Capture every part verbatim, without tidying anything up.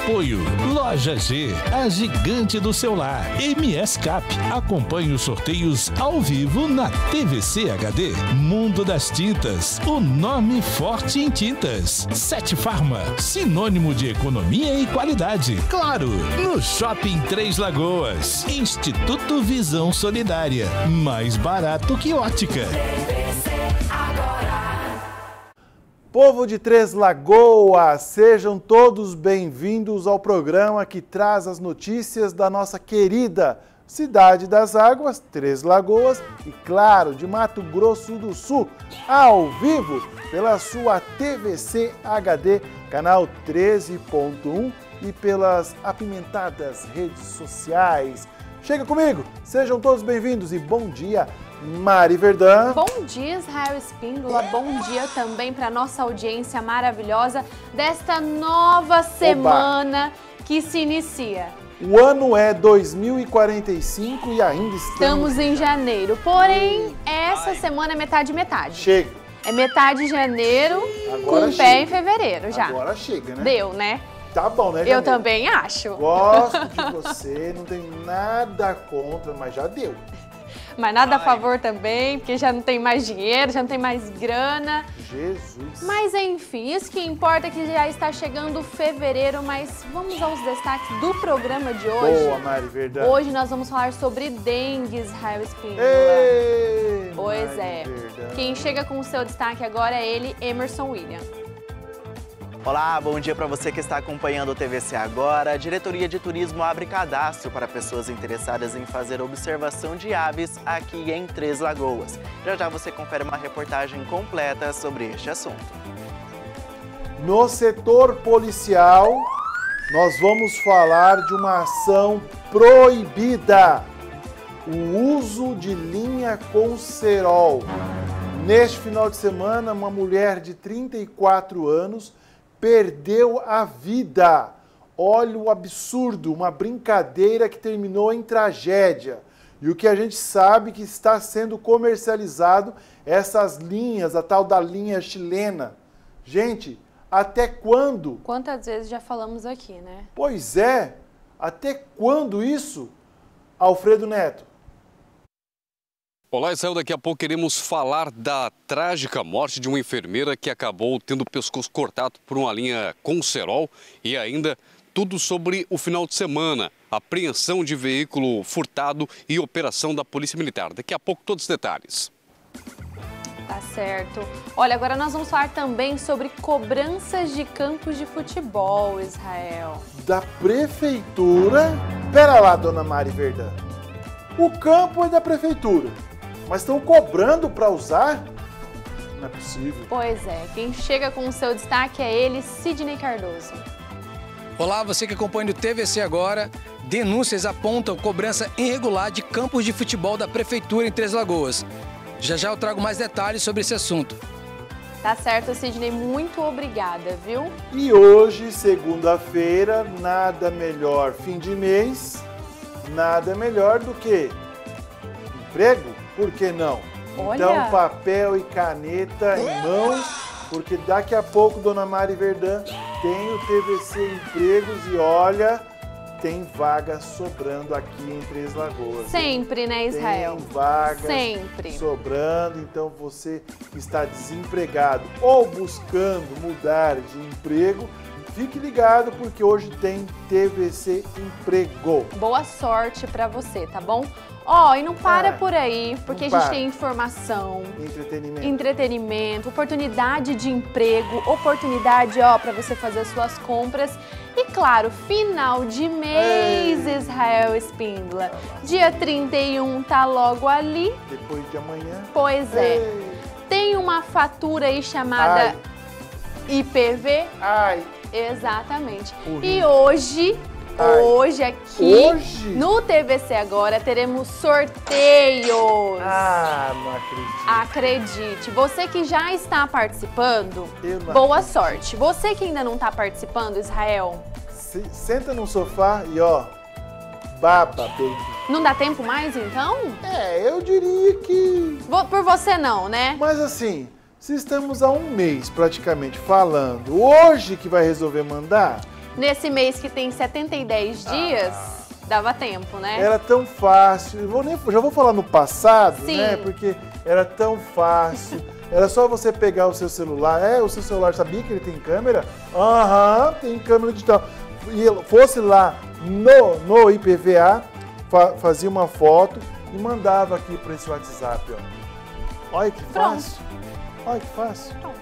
Apoio Loja G, a gigante do celular. M S Cap, acompanhe os sorteios ao vivo na T V C H D. Mundo das Tintas, o nome forte em tintas. Sete Farma, sinônimo de economia e qualidade. Claro, no Shopping Três Lagoas. Instituto Visão Solidária, mais barato que ótica. Povo de Três Lagoas, sejam todos bem-vindos ao programa que traz as notícias da nossa querida Cidade das Águas, Três Lagoas e, claro, de Mato Grosso do Sul, ao vivo pela sua T V C H D, canal treze ponto um e pelas apimentadas redes sociais. Chega comigo, sejam todos bem-vindos e bom dia, Mari Verdã. Bom dia, Israel Espíndola. Bom dia também para nossa audiência maravilhosa desta nova semana Oba. que se inicia. O ano é dois mil e quarenta e cinco e ainda estamos... Estamos em janeiro, porém, essa semana é metade-metade. Chega. É metade de janeiro Agora com chega. pé em fevereiro já. Agora chega, né? Deu, né? Tá bom, né, Janeiro? Eu também acho. Gosto de você, não tenho nada contra, mas já deu. Mas nada a favor também, porque já não tem mais dinheiro, já não tem mais grana. Jesus. Mas enfim, isso que importa é que já está chegando fevereiro, mas vamos aos destaques do programa de hoje. Boa, Mari Verdã. Hoje nós vamos falar sobre dengue, Israel Espíndola. Ei, Pois Mari é. Verdã. Quem chega com o seu destaque agora é ele, Emerson William. Olá, bom dia para você que está acompanhando o T V C Agora. A Diretoria de Turismo abre cadastro para pessoas interessadas em fazer observação de aves aqui em Três Lagoas. Já já você confere uma reportagem completa sobre este assunto. No setor policial, nós vamos falar de uma ação proibida. O uso de linha com cerol. Neste final de semana, uma mulher de trinta e quatro anos perdeu a vida. Olha o absurdo, uma brincadeira que terminou em tragédia. E o que a gente sabe que está sendo comercializado essas linhas, a tal da linha chilena. Gente, até quando? Quantas vezes já falamos aqui, né? Pois é, até quando isso? Alfredo Neto. Olá, Israel. Daqui a pouco queremos falar da trágica morte de uma enfermeira que acabou tendo o pescoço cortado por uma linha com cerol e ainda tudo sobre o final de semana, apreensão de veículo furtado e operação da Polícia Militar. Daqui a pouco todos os detalhes. Tá certo. Olha, agora nós vamos falar também sobre cobranças de campos de futebol, Israel. Da prefeitura? Pera lá, dona Mari Verdã. O campo é da prefeitura, mas estão cobrando para usar? Não é possível. Pois é, quem chega com o seu destaque é ele, Sidney Cardoso. Olá, você que acompanha o T V C Agora. Denúncias apontam cobrança irregular de campos de futebol da prefeitura em Três Lagoas. Já já eu trago mais detalhes sobre esse assunto. Tá certo, Sidney, muito obrigada, viu? E hoje, segunda-feira, nada melhor fim de mês, nada melhor do que emprego, por que não? Olha. Então, papel e caneta em mãos, porque daqui a pouco, dona Mari Verdã, tem o T V C Empregos e olha, tem vaga sobrando aqui em Três Lagoas. Sempre, né, Israel? Tem vagas Sempre. sobrando, então você que está desempregado ou buscando mudar de emprego, fique ligado porque hoje tem T V C Emprego. Boa sorte pra você, tá bom? Ó, oh, e não para É, por aí, porque a para. gente tem informação, Entretenimento. entretenimento, oportunidade de emprego, oportunidade, ó, pra você fazer as suas compras. E claro, final de mês, Ei. Israel Espíndola. Dia trinta e um tá logo ali. Depois de amanhã. Pois é. Ei. Tem uma fatura aí chamada Ai. I P V. Ai, Exatamente. Horrível. E hoje, Ai. hoje aqui, Hoje? no T V C Agora, teremos sorteios. ah, não acredito. Acredite, você que já está participando, Eu não boa acredito. sorte. Você que ainda não está participando, Israel, Se- senta no sofá e ó, baba, baby. não dá tempo mais então? É, eu diria que... Vo- Por você não, né? Mas assim, se estamos há um mês praticamente falando, hoje que vai resolver mandar, nesse mês que tem setenta e dez dias, ah. dava tempo, né? Era tão fácil. Eu vou nem, já vou falar no passado, Sim. né? Porque era tão fácil. Era só você pegar o seu celular. É, o seu celular sabia que ele tem câmera? Aham, tem câmera digital. E fosse lá no, no I P V A, fa, fazia uma foto e mandava aqui para esse WhatsApp, ó. Olha que fácil. Olha que fácil. Pronto.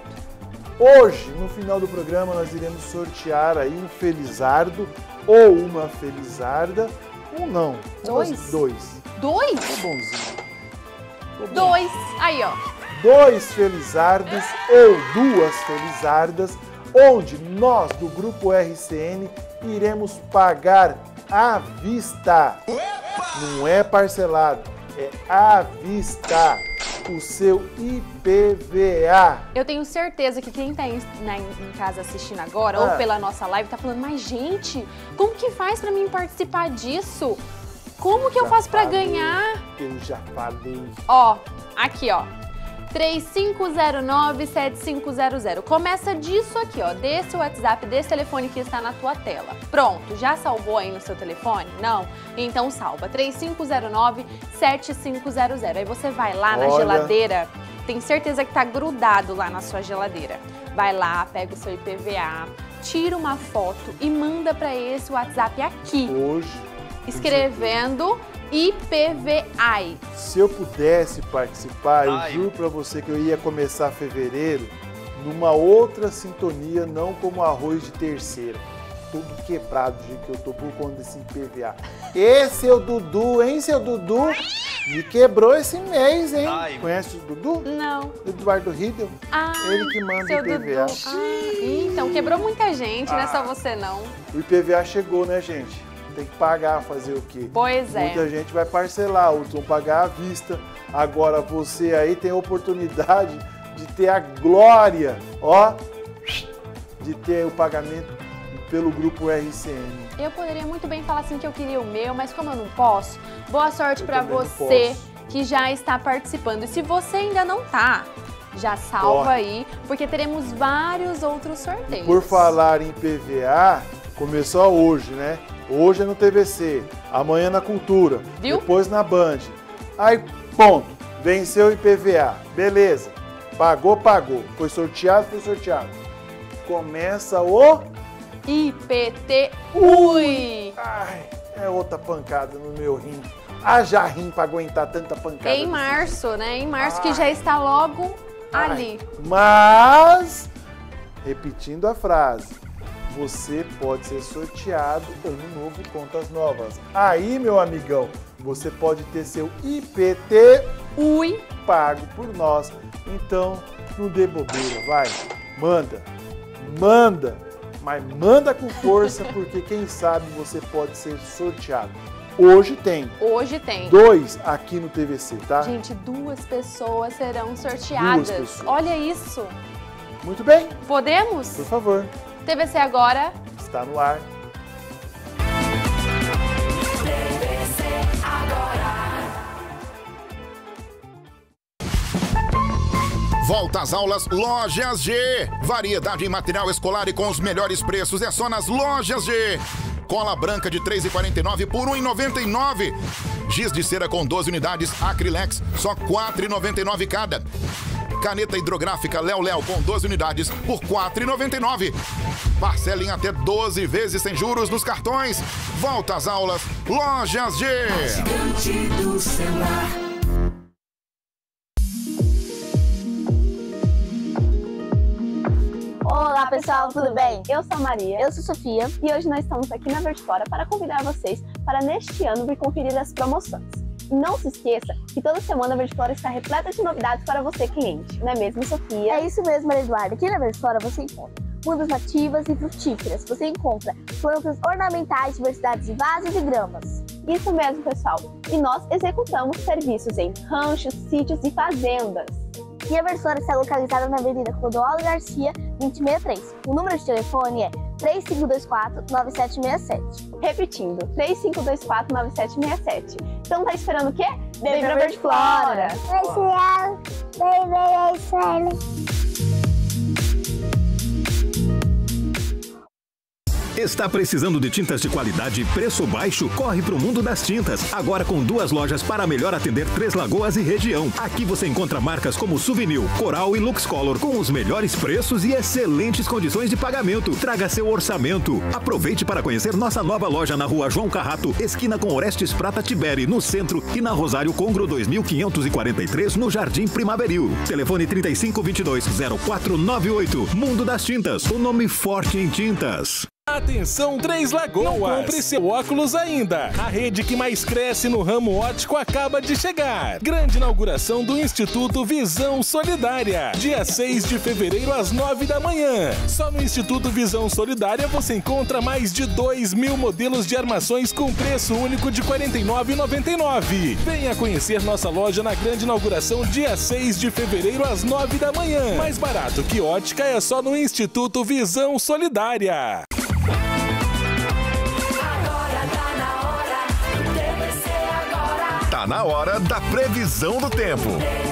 Hoje, no final do programa, nós iremos sortear aí um felizardo ou uma felizarda. Um não. Dois? Dois. Dois? Tô bonzinho. Tô Dois. Aí, ó. Dois felizardos ou duas felizardas, onde nós do Grupo R C N iremos pagar à vista. Não é parcelado, é à vista o seu I P V A. Eu tenho certeza que quem tá em, na, em casa assistindo agora, ah. ou pela nossa live, tá falando, mas gente, como que faz pra mim participar disso? Como que eu, eu faço pra falei, ganhar? Eu já falei. Ó, aqui, ó. três cinco zero nove, sete cinco zero zero. Começa disso aqui, ó, desse WhatsApp, desse telefone que está na tua tela. Pronto, já salvou aí no seu telefone? Não? Então salva, três cinco zero nove, sete cinco zero zero. Aí você vai lá na Olha. geladeira, tem certeza que tá grudado lá na sua geladeira. Vai lá, pega o seu I P V A, tira uma foto e manda para esse WhatsApp aqui. Hoje. Escrevendo I P V A. Se eu pudesse participar, Ai. eu juro pra você que eu ia começar fevereiro numa outra sintonia, não como arroz de terceira. Todo quebrado do jeito que eu tô por conta desse I P V A. E seu Dudu, hein, seu Dudu? Me quebrou esse mês, hein? Ai. Conhece o Dudu? Não. Eduardo Riedel. Ah, Ele que manda o seu I P V A. Dudu. Ah, então, quebrou muita gente, não é só Ah. você não. O I P V A chegou, né, gente? Tem que pagar, fazer o quê? Pois é. Muita gente vai parcelar, outros vão pagar à vista. Agora você aí tem a oportunidade de ter a glória, ó, de ter o pagamento pelo Grupo R C N. Eu poderia muito bem falar assim que eu queria o meu, mas como eu não posso, boa sorte para também não você posso. que já está participando. E se você ainda não tá, já salva Corre. aí, porque teremos vários outros sorteios. Por falar em I P V A, começou hoje, né? Hoje é no T V C, amanhã na Cultura, Viu? depois na Band. Aí, ponto, venceu o I P V A, beleza. Pagou, pagou. Foi sorteado, foi sorteado. Começa o... I P T U I. Ai, é outra pancada no meu rim. Haja rim pra aguentar tanta pancada. Em março, né? Em março, que já está logo ali. Ai, mas, repetindo a frase, você pode ser sorteado ano novo, contas novas. Aí, meu amigão, você pode ter seu I P T U I pago por nós. Então, não dê bobeira, vai. Manda, manda, mas manda com força, porque quem sabe você pode ser sorteado. Hoje tem. Hoje tem. Dois aqui no T V C, tá? Gente, duas pessoas serão sorteadas. Duas pessoas. Olha isso. Muito bem, Podemos? por favor. T V C agora. Está no ar. Volta às aulas Lojas G. Variedade em material escolar e com os melhores preços é só nas Lojas G. Cola branca de três reais e quarenta e nove centavos por um real e noventa e nove centavos. Giz de cera com doze unidades Acrylex, só quatro reais e noventa e nove centavos cada. Caneta hidrográfica Léo Léo com doze unidades por quatro reais e noventa e nove centavos. Parcela em até doze vezes sem juros nos cartões. Volta às aulas Lojas G. Gigante do celular. Olá pessoal, tudo bem? Eu sou a Maria, eu sou a Sofia e hoje nós estamos aqui na Vertiflora para convidar vocês para neste ano vir conferir as promoções. E não se esqueça que toda semana a Vertiflora está repleta de novidades para você, cliente. Não é mesmo, Sofia? É isso mesmo, Maria Eduarda. Aqui na Vertiflora você encontra mudas nativas e frutíferas. Você encontra plantas ornamentais, diversidades de vasos e gramas. Isso mesmo, pessoal. E nós executamos serviços em ranchos, sítios e fazendas. E a Vertiflora está localizada na Avenida Clodoaldo Garcia, vinte e sessenta e três. O número de telefone é três cinco dois quatro, nove sete seis sete. Repetindo, três cinco dois quatro, nove sete seis sete. Então tá esperando o quê? Vem pra Vertiflora! Vertiflora! Vem, vem, vem, Está precisando de tintas de qualidade e preço baixo? Corre para o Mundo das Tintas. Agora com duas lojas para melhor atender Três Lagoas e região. Aqui você encontra marcas como Souvenir, Coral e Lux Color com os melhores preços e excelentes condições de pagamento. Traga seu orçamento. Aproveite para conhecer nossa nova loja na Rua João Carrato, esquina com Orestes Prata Tiberi, no centro, e na Rosário Congro dois mil quinhentos e quarenta e três, no Jardim Primaveril. Telefone trinta e cinco, vinte e dois, zero quatro nove oito. Mundo das Tintas, o nome forte em tintas. Atenção, Três Lagoas! Não compre seu óculos ainda! A rede que mais cresce no ramo óptico acaba de chegar. Grande inauguração do Instituto Visão Solidária. Dia seis de fevereiro, às nove da manhã. Só no Instituto Visão Solidária você encontra mais de dois mil modelos de armações com preço único de quarenta e nove reais e noventa e nove centavos. Venha conhecer nossa loja na grande inauguração dia seis de fevereiro, às nove da manhã. Mais barato que ótica é só no Instituto Visão Solidária. Tá na hora da previsão do tempo.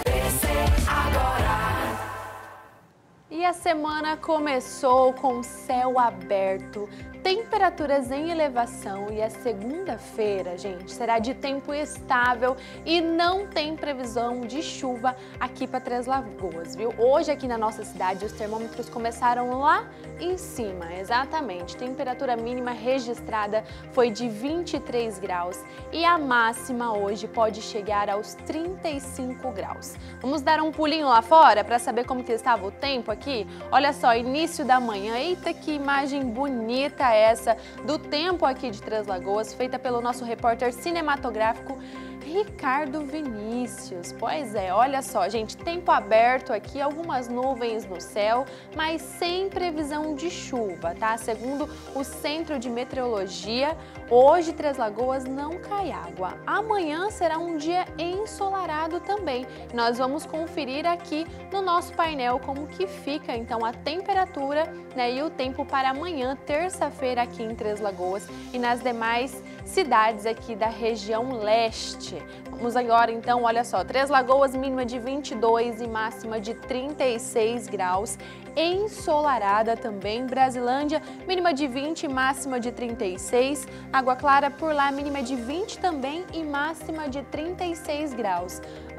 E a semana começou com céu aberto, temperaturas em elevação, e a segunda-feira, gente, será de tempo estável e não tem previsão de chuva aqui para Três Lagoas, viu? Hoje aqui na nossa cidade os termômetros começaram lá em cima, exatamente. Temperatura mínima registrada foi de vinte e três graus e a máxima hoje pode chegar aos trinta e cinco graus. Vamos dar um pulinho lá fora para saber como que estava o tempo aqui? Olha só, início da manhã, eita que imagem bonita essa do tempo aqui de Três Lagoas, feita pelo nosso repórter cinematográfico Ricardo Vinícius. Pois é, olha só, gente, tempo aberto aqui, algumas nuvens no céu, mas sem previsão de chuva, tá? Segundo o Centro de Meteorologia, hoje Três Lagoas não cai água. Amanhã será um dia ensolarado também. Nós vamos conferir aqui no nosso painel como que fica então a temperatura, né, e o tempo para amanhã, terça-feira, aqui em Três Lagoas e nas demais cidades aqui da região leste. Vamos agora então, olha só, Três Lagoas mínima de vinte e dois e máxima de trinta e seis graus, ensolarada também. Brasilândia mínima de vinte e máxima de trinta e seis, Água Clara por lá mínima de vinte também e máxima de trinta e seis graus.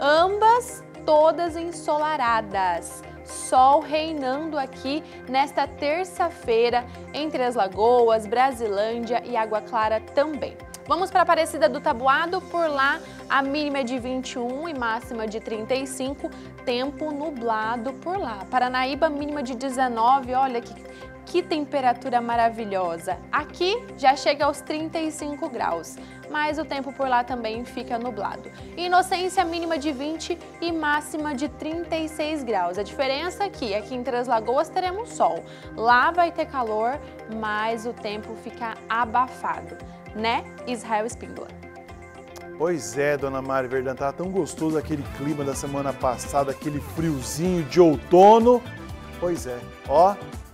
Ambas todas ensolaradas. Sol reinando aqui nesta terça-feira em Três Lagoas, Brasilândia e Água Clara também. Vamos para Aparecida do Taboado, por lá a mínima é de vinte e um e máxima de trinta e cinco, tempo nublado por lá. Paranaíba mínima de dezenove, olha que, que temperatura maravilhosa. Aqui já chega aos trinta e cinco graus, mas o tempo por lá também fica nublado. Inocência mínima de vinte e máxima de trinta e seis graus. A diferença aqui, aqui em Três Lagoas teremos sol, lá vai ter calor, mas o tempo fica abafado, né, Israel Espíndola? Pois é, dona Mari Verdão, tá tão gostoso aquele clima da semana passada, aquele friozinho de outono. Pois é, ó,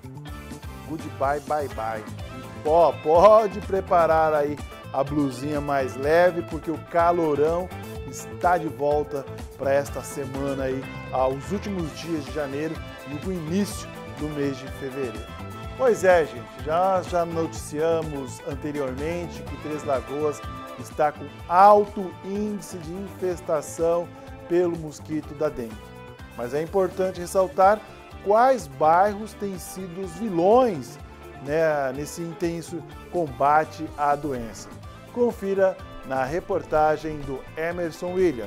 goodbye, bye, bye. Ó, pode preparar aí a blusinha mais leve, porque o calorão está de volta para esta semana aí, aos últimos dias de janeiro e o início do mês de fevereiro. Pois é, gente, já, já noticiamos anteriormente que Três Lagoas está com alto índice de infestação pelo mosquito da dengue. Mas é importante ressaltar quais bairros têm sido os vilões, né, nesse intenso combate à doença. Confira na reportagem do Emerson William.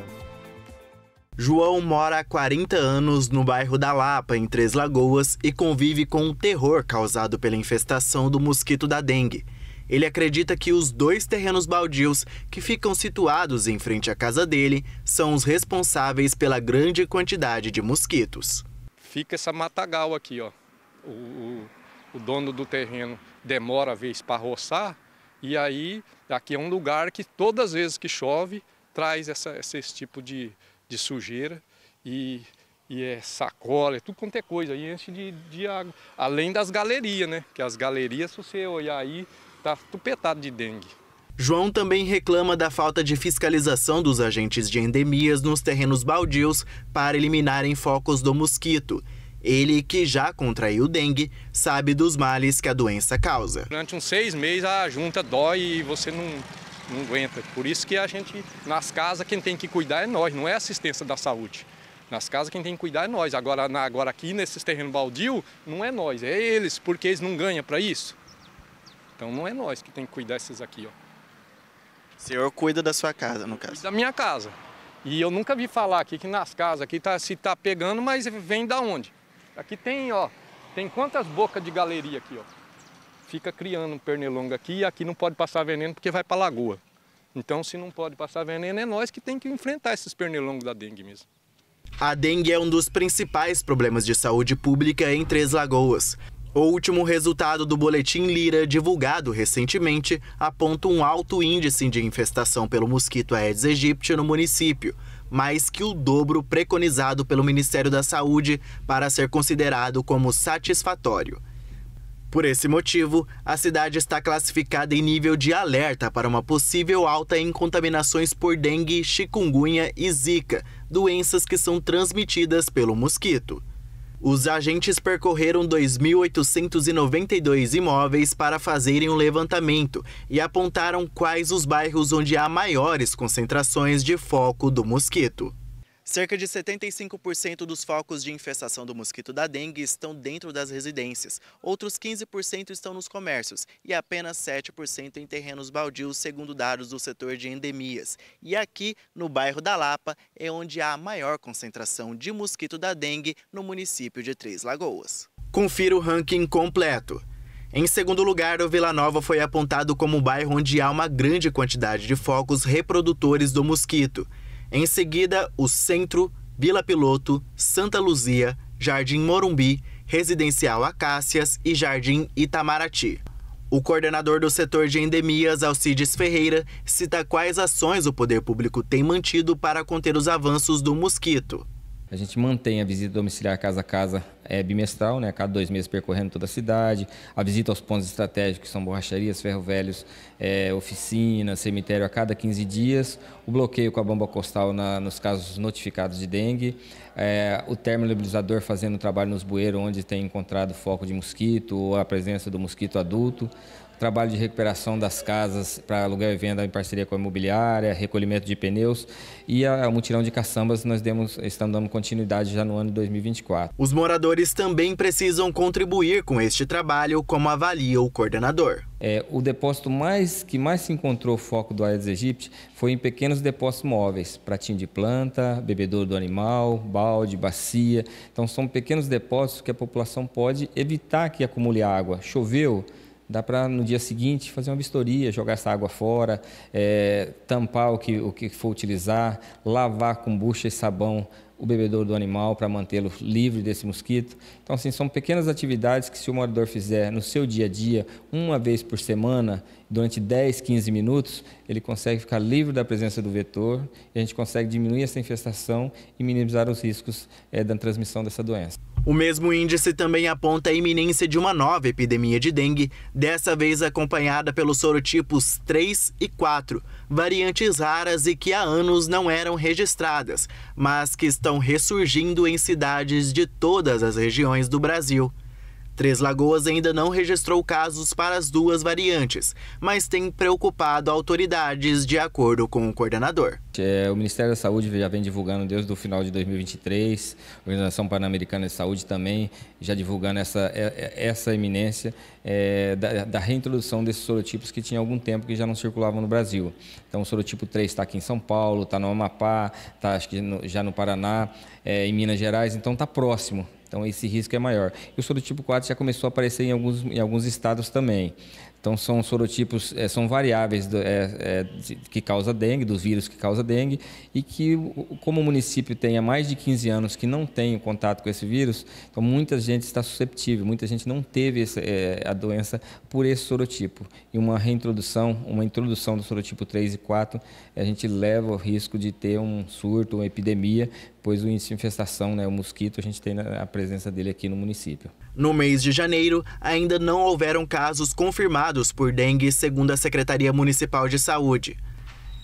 João mora há quarenta anos no bairro da Lapa, em Três Lagoas, e convive com o terror causado pela infestação do mosquito da dengue. Ele acredita que os dois terrenos baldios que ficam situados em frente à casa dele são os responsáveis pela grande quantidade de mosquitos. Fica essa matagal aqui, ó. O, o, o dono do terreno demora a vez para roçar, e aí aqui é um lugar que todas as vezes que chove traz essa, esse tipo de, de sujeira e, e é sacola, é tudo quanto é coisa, aí enche de, de água. Além das galerias, né? Que as galerias, se você olhar aí, tá tupetado de dengue. João também reclama da falta de fiscalização dos agentes de endemias nos terrenos baldios para eliminarem focos do mosquito. Ele, que já contraiu dengue, sabe dos males que a doença causa. Durante uns seis meses a junta dói e você não, não aguenta. Por isso que a gente, nas casas, quem tem que cuidar é nós, não é a assistência da saúde. Nas casas quem tem que cuidar é nós. Agora, na, agora aqui nesses terrenos baldio, não é nós, é eles, porque eles não ganham para isso. Então não é nós que tem que cuidar desses aqui, ó. O senhor cuida da sua casa, no caso? Da minha casa. E eu nunca vi falar aqui que nas casas aqui tá, se tá pegando, mas vem da onde? Aqui tem, ó, tem quantas bocas de galeria aqui, ó. Fica criando um pernilongo aqui e aqui não pode passar veneno porque vai para a lagoa. Então, se não pode passar veneno, é nós que tem que enfrentar esses pernilongos da dengue mesmo. A dengue é um dos principais problemas de saúde pública em Três Lagoas. O último resultado do Boletim Lira, divulgado recentemente, aponta um alto índice de infestação pelo mosquito Aedes aegypti no município, mais que o dobro preconizado pelo Ministério da Saúde para ser considerado como satisfatório. Por esse motivo, a cidade está classificada em nível de alerta para uma possível alta em contaminações por dengue, chikungunya e zika, doenças que são transmitidas pelo mosquito. Os agentes percorreram dois mil oitocentos e noventa e dois imóveis para fazerem um levantamento e apontaram quais os bairros onde há maiores concentrações de foco do mosquito. Cerca de setenta e cinco por cento dos focos de infestação do mosquito da dengue estão dentro das residências, outros quinze por cento estão nos comércios e apenas sete por cento em terrenos baldios, segundo dados do setor de endemias. E aqui, no bairro da Lapa, é onde há a maior concentração de mosquito da dengue no município de Três Lagoas. Confira o ranking completo. Em segundo lugar, o Vila Nova foi apontado como o bairro onde há uma grande quantidade de focos reprodutores do mosquito. Em seguida, o Centro, Vila Piloto, Santa Luzia, Jardim Morumbi, Residencial Acácias e Jardim Itamaraty. O coordenador do setor de endemias, Alcides Ferreira, cita quais ações o poder público tem mantido para conter os avanços do mosquito. A gente mantém a visita domiciliar casa a casa é, bimestral, né, a cada dois meses percorrendo toda a cidade, a visita aos pontos estratégicos, que são borracharias, ferro-velhos, é, oficinas, cemitério a cada quinze dias, o bloqueio com a bomba costal na, nos casos notificados de dengue, é, o termonebilizador fazendo trabalho nos bueiros onde tem encontrado foco de mosquito ou a presença do mosquito adulto, trabalho de recuperação das casas para aluguel e venda em parceria com a imobiliária, recolhimento de pneus e a, a mutirão de caçambas nós demos, estamos dando continuidade já no ano de dois mil e vinte e quatro. Os moradores também precisam contribuir com este trabalho, como avalia o coordenador. É, o depósito mais, que mais se encontrou foco do Aedes aegypti foi em pequenos depósitos móveis, pratinho de planta, bebedouro do animal, balde, bacia. Então são pequenos depósitos que a população pode evitar que acumule água. Choveu, dá para, no dia seguinte, fazer uma vistoria, jogar essa água fora, é, tampar o que, o que for utilizar, lavar com bucha e sabão o bebedouro do animal para mantê-lo livre desse mosquito. Então, assim, são pequenas atividades que, se o morador fizer no seu dia a dia, uma vez por semana, durante dez, quinze minutos, ele consegue ficar livre da presença do vetor e a gente consegue diminuir essa infestação e minimizar os riscos é, da transmissão dessa doença. O mesmo índice também aponta a iminência de uma nova epidemia de dengue, dessa vez acompanhada pelos sorotipos três e quatro, variantes raras e que há anos não eram registradas, mas que estão ressurgindo em cidades de todas as regiões do Brasil. Três Lagoas ainda não registrou casos para as duas variantes, mas tem preocupado autoridades, de acordo com o coordenador. É, o Ministério da Saúde já vem divulgando desde o final de dois mil e vinte e três, a Organização Pan-Americana de Saúde também já divulgando essa, essa iminência é, da, da reintrodução desses sorotipos que tinha algum tempo que já não circulavam no Brasil. Então o sorotipo três está aqui em São Paulo, está no Amapá, está acho que no, já no Paraná, é, em Minas Gerais, então está próximo. Então esse risco é maior. E o sorotipo quatro já começou a aparecer em alguns, em alguns estados também. Então são sorotipos, é, são variáveis do, é, é, de, que causa dengue, dos vírus que causa dengue, e que, como o município tem há mais de quinze anos que não tem contato com esse vírus, então muita gente está susceptível, muita gente não teve esse, é, a doença por esse sorotipo. E uma reintrodução, uma introdução do sorotipo três e quatro, a gente leva o risco de ter um surto, uma epidemia, pois o índice de infestação, né, o mosquito, a gente tem a presença dele aqui no município. No mês de janeiro, ainda não houveram casos confirmados por dengue, segundo a Secretaria Municipal de Saúde.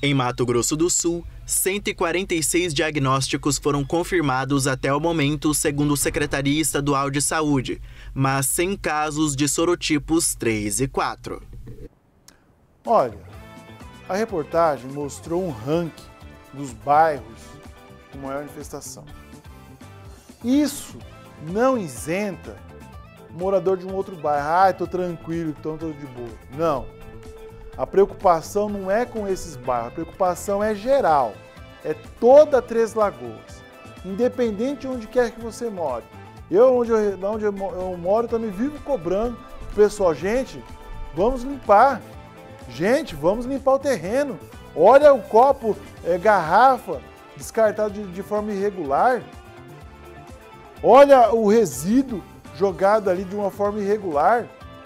Em Mato Grosso do Sul, cento e quarenta e seis diagnósticos foram confirmados até o momento, segundo a Secretaria Estadual de Saúde, mas sem casos de sorotipos três e quatro. Olha, a reportagem mostrou um ranking dos bairros com maior infestação. Isso não isenta o morador de um outro bairro. Ah, estou tranquilo, estou de boa. Não. A preocupação não é com esses bairros, a preocupação é geral. É toda Três Lagoas, independente de onde quer que você more. Eu, onde eu, onde eu moro, também vivo cobrando o pessoal, gente, vamos limpar. Gente, vamos limpar o terreno. Olha o copo, é, garrafa, descartado de, de forma irregular. Olha o resíduo jogado ali de uma forma irregular.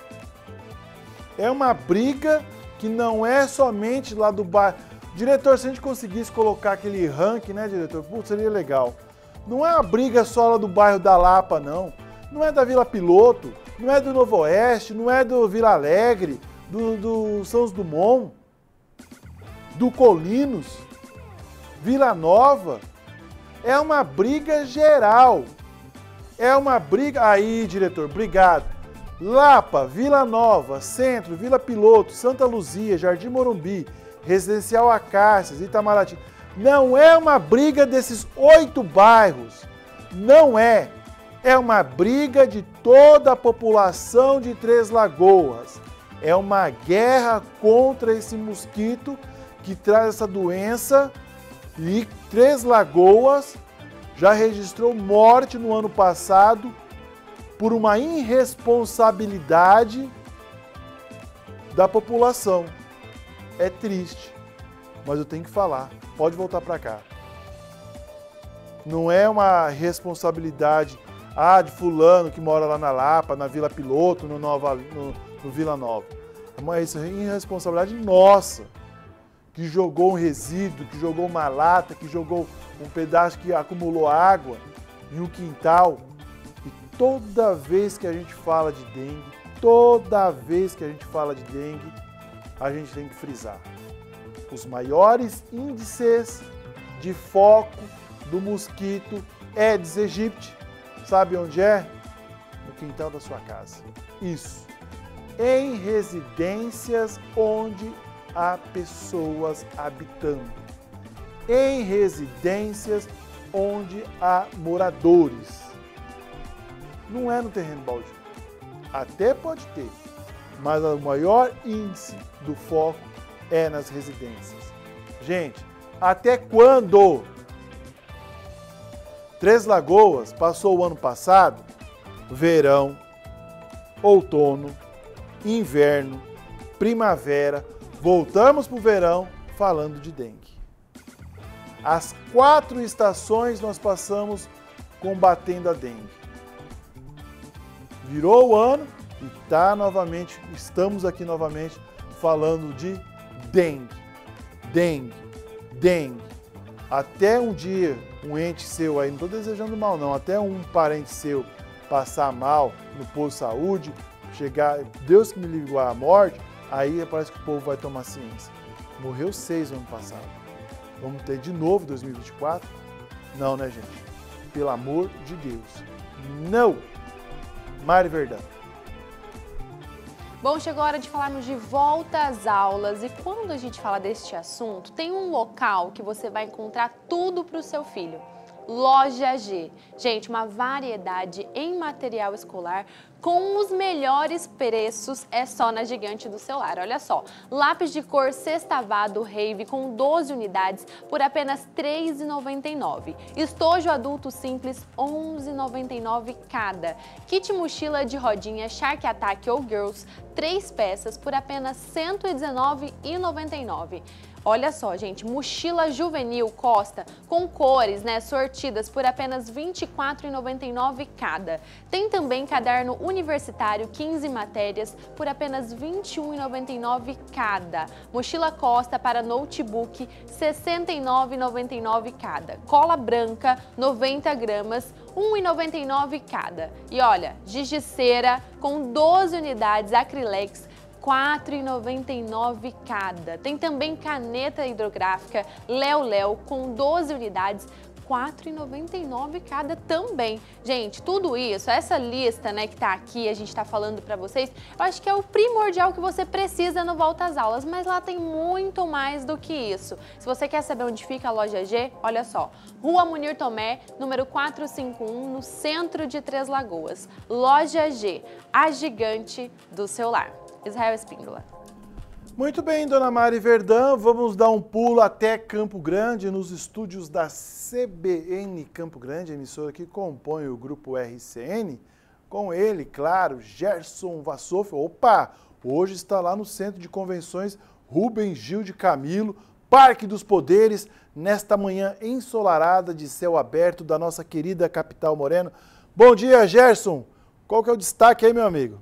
É uma briga que não é somente lá do bairro. Diretor, se a gente conseguisse colocar aquele ranking, né, diretor? Putz, seria legal. Não é uma briga só lá do bairro da Lapa, não. Não é da Vila Piloto, não é do Novo Oeste, não é do Vila Alegre, do, do São Dumont, do Colinos, Vila Nova. É uma briga geral. É uma briga... Aí, diretor, obrigado. Lapa, Vila Nova, Centro, Vila Piloto, Santa Luzia, Jardim Morumbi, Residencial Acácias, Itamaraty. Não é uma briga desses oito bairros. Não é. É uma briga de toda a população de Três Lagoas. É uma guerra contra esse mosquito que traz essa doença. E Três Lagoas já registrou morte no ano passado por uma irresponsabilidade da população. É triste, mas eu tenho que falar. Pode voltar para cá. Não é uma responsabilidade ah, de fulano que mora lá na Lapa, na Vila Piloto, no, Nova, no, no Vila Nova. É uma irresponsabilidade nossa, que jogou um resíduo, que jogou uma lata, que jogou um pedaço que acumulou água em um quintal. E toda vez que a gente fala de dengue, toda vez que a gente fala de dengue, a gente tem que frisar. Os maiores índices de foco do mosquito Aedes aegypti, sabe onde é? No quintal da sua casa. Isso. Em residências onde há pessoas habitando. Em residências onde há moradores. Não é no terreno baldio. Até pode ter, mas o maior índice do foco é nas residências. Gente, até quando? Três Lagoas passou o ano passado, verão, outono, inverno, primavera, voltamos para o verão falando de dengue. As quatro estações nós passamos combatendo a dengue. Virou o ano e tá novamente, estamos aqui novamente falando de dengue, dengue, dengue. Até um dia um ente seu aí, não estou desejando mal não, até um parente seu passar mal no posto de saúde, chegar, Deus que me livrou à morte, aí parece que o povo vai tomar ciência. Morreu seis no ano passado. Vamos ter de novo dois mil e vinte e quatro? Não, né, gente? Pelo amor de Deus. Não! Mari Verdão. Bom, chegou a hora de falarmos de volta às aulas e quando a gente fala deste assunto, tem um local que você vai encontrar tudo para o seu filho. Loja G. Gente, uma variedade em material escolar com os melhores preços é só na Gigante do Celular. Olha só, lápis de cor sextavado Rave com doze unidades por apenas três reais e noventa e nove centavos. Estojo adulto simples onze reais e noventa e nove centavos cada. Kit mochila de rodinha Shark Attack ou Girls, três peças por apenas cento e dezenove reais e noventa e nove centavos. Olha só, gente, mochila juvenil Costa com cores, né, sortidas por apenas vinte e quatro reais e noventa e nove centavos cada. Tem também caderno universitário quinze matérias por apenas vinte e um reais e noventa e nove centavos cada. Mochila Costa para notebook sessenta e nove reais e noventa e nove centavos cada. Cola branca noventa gramas um real e noventa e nove centavos cada. E olha, giz de cera com doze unidades Acrylex quatro reais e noventa e nove centavos cada. Tem também caneta hidrográfica Léo Léo com doze unidades, quatro reais e noventa e nove centavos cada também. Gente, tudo isso, essa lista, né, que tá aqui, a gente tá falando pra vocês, eu acho que é o primordial que você precisa no Volta às Aulas, mas lá tem muito mais do que isso. Se você quer saber onde fica a Loja G, olha só, Rua Munir Tomé, número quatrocentos e cinquenta e um, no centro de Três Lagoas. Loja G, a gigante do seu lar. Israel Espíndola. Muito bem, dona Mari Verdão, vamos dar um pulo até Campo Grande, nos estúdios da C B N Campo Grande, emissora que compõe o grupo R C N. Com ele, claro, Gerson Vassoff. Opa, hoje está lá no Centro de Convenções Rubem Gil de Camilo, Parque dos Poderes, nesta manhã ensolarada de céu aberto da nossa querida capital morena. Bom dia, Gerson. Qual que é o destaque aí, meu amigo?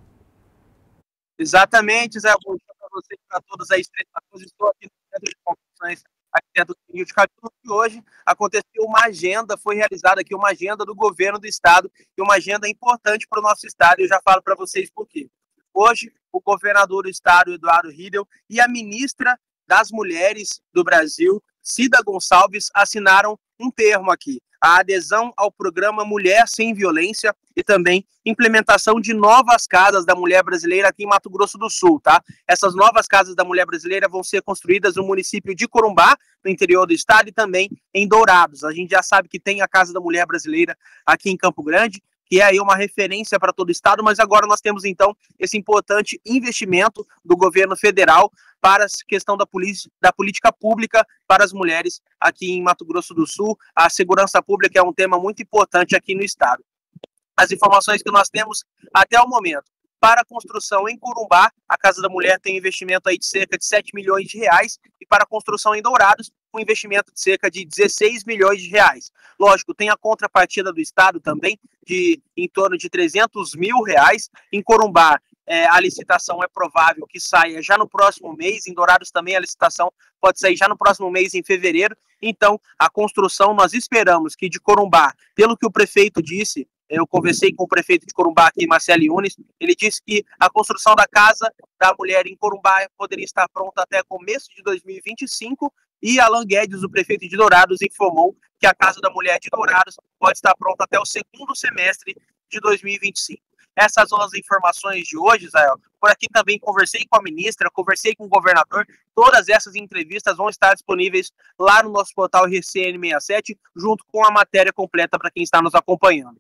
Exatamente, Zé. Bom dia para vocês, para todos aí. Estou aqui no Centro de Convenções, aqui dentro do Rio de Camilo, e hoje aconteceu uma agenda, foi realizada aqui uma agenda do governo do estado, e uma agenda importante para o nosso estado, e eu já falo para vocês por quê. Hoje, o governador do estado, Eduardo Riedel, e a ministra das Mulheres do Brasil, Cida Gonçalves, assinaram um termo aqui, a adesão ao programa Mulher Sem Violência e também implementação de novas casas da mulher brasileira aqui em Mato Grosso do Sul, tá? Essas novas casas da mulher brasileira vão ser construídas no município de Corumbá, no interior do estado, e também em Dourados. A gente já sabe que tem a Casa da Mulher Brasileira aqui em Campo Grande, que é aí uma referência para todo o estado, mas agora nós temos então esse importante investimento do governo federal para a questão da, da política pública para as mulheres aqui em Mato Grosso do Sul. A segurança pública é um tema muito importante aqui no estado. As informações que nós temos até o momento: para a construção em Corumbá, a Casa da Mulher tem um investimento aí de cerca de sete milhões de reais, e para a construção em Dourados, um investimento de cerca de dezesseis milhões de reais. Lógico, tem a contrapartida do estado também, de em torno de trezentos mil reais. Em Corumbá, é, a licitação é provável que saia já no próximo mês. Em Dourados também a licitação pode sair já no próximo mês, em fevereiro. Então, a construção, nós esperamos que de Corumbá, pelo que o prefeito disse, eu conversei com o prefeito de Corumbá aqui, Marcelo Yunes, ele disse que a construção da Casa da Mulher em Corumbá poderia estar pronta até começo de dois mil e vinte e cinco, e Alan Guedes, o prefeito de Dourados, informou que a Casa da Mulher de Dourados pode estar pronta até o segundo semestre de dois mil e vinte e cinco. Essas são as informações de hoje, Israel. Por aqui também conversei com a ministra, conversei com o governador. Todas essas entrevistas vão estar disponíveis lá no nosso portal R C N sessenta e sete, junto com a matéria completa para quem está nos acompanhando.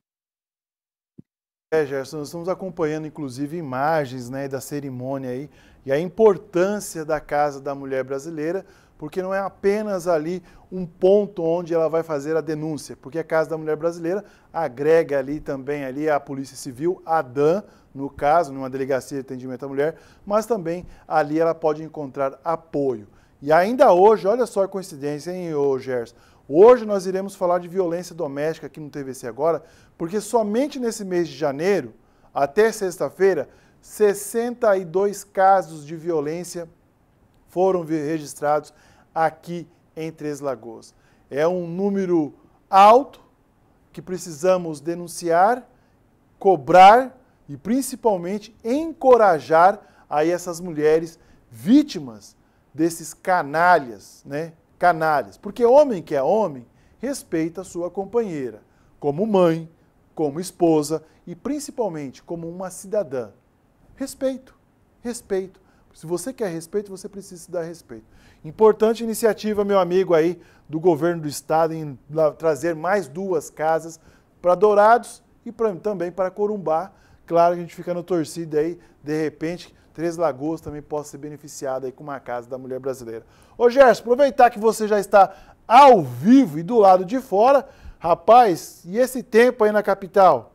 É, Gerson, nós estamos acompanhando, inclusive, imagens, né, da cerimônia aí, e a importância da Casa da Mulher Brasileira, porque não é apenas ali um ponto onde ela vai fazer a denúncia, porque a Casa da Mulher Brasileira agrega ali também ali a Polícia Civil, a DAM, no caso, numa delegacia de atendimento à mulher, mas também ali ela pode encontrar apoio. E ainda hoje, olha só a coincidência, hein, ô Gerson? Hoje nós iremos falar de violência doméstica aqui no T V C Agora, porque somente nesse mês de janeiro, até sexta-feira, sessenta e dois casos de violência foram registrados aqui em Três Lagoas. É um número alto que precisamos denunciar, cobrar e principalmente encorajar aí essas mulheres vítimas desses canalhas, né? Canalhas. Porque homem que é homem respeita a sua companheira, como mãe, como esposa e principalmente como uma cidadã. Respeito, respeito. Se você quer respeito, você precisa dar respeito. Importante iniciativa, meu amigo, aí do governo do estado em trazer mais duas casas para Dourados e pra, também para Corumbá. Claro que a gente fica no torcida aí, de repente, Três Lagoas também possa ser beneficiada aí com uma Casa da Mulher Brasileira. Ô Gerson, aproveitar que você já está ao vivo e do lado de fora, rapaz, e esse tempo aí na capital?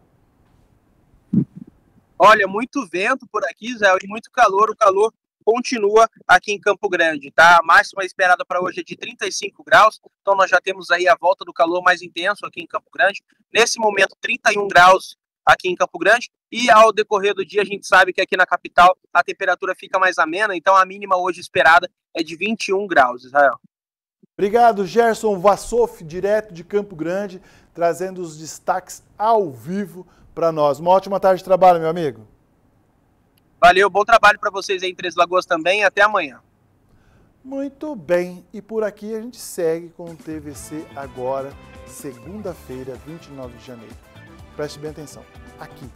Olha, muito vento por aqui, Zé, e muito calor. O calor continua aqui em Campo Grande, tá? A máxima esperada para hoje é de trinta e cinco graus, então nós já temos aí a volta do calor mais intenso aqui em Campo Grande. Nesse momento, trinta e um graus aqui em Campo Grande, e ao decorrer do dia a gente sabe que aqui na capital a temperatura fica mais amena, então a mínima hoje esperada é de vinte e um graus, Israel. Obrigado, Gerson Vassoff, direto de Campo Grande, trazendo os destaques ao vivo para nós. Uma ótima tarde de trabalho, meu amigo. Valeu, bom trabalho para vocês aí em Três Lagoas também. Até amanhã. Muito bem. E por aqui a gente segue com o T V C Agora, segunda-feira, vinte e nove de janeiro. Preste bem atenção. Aqui.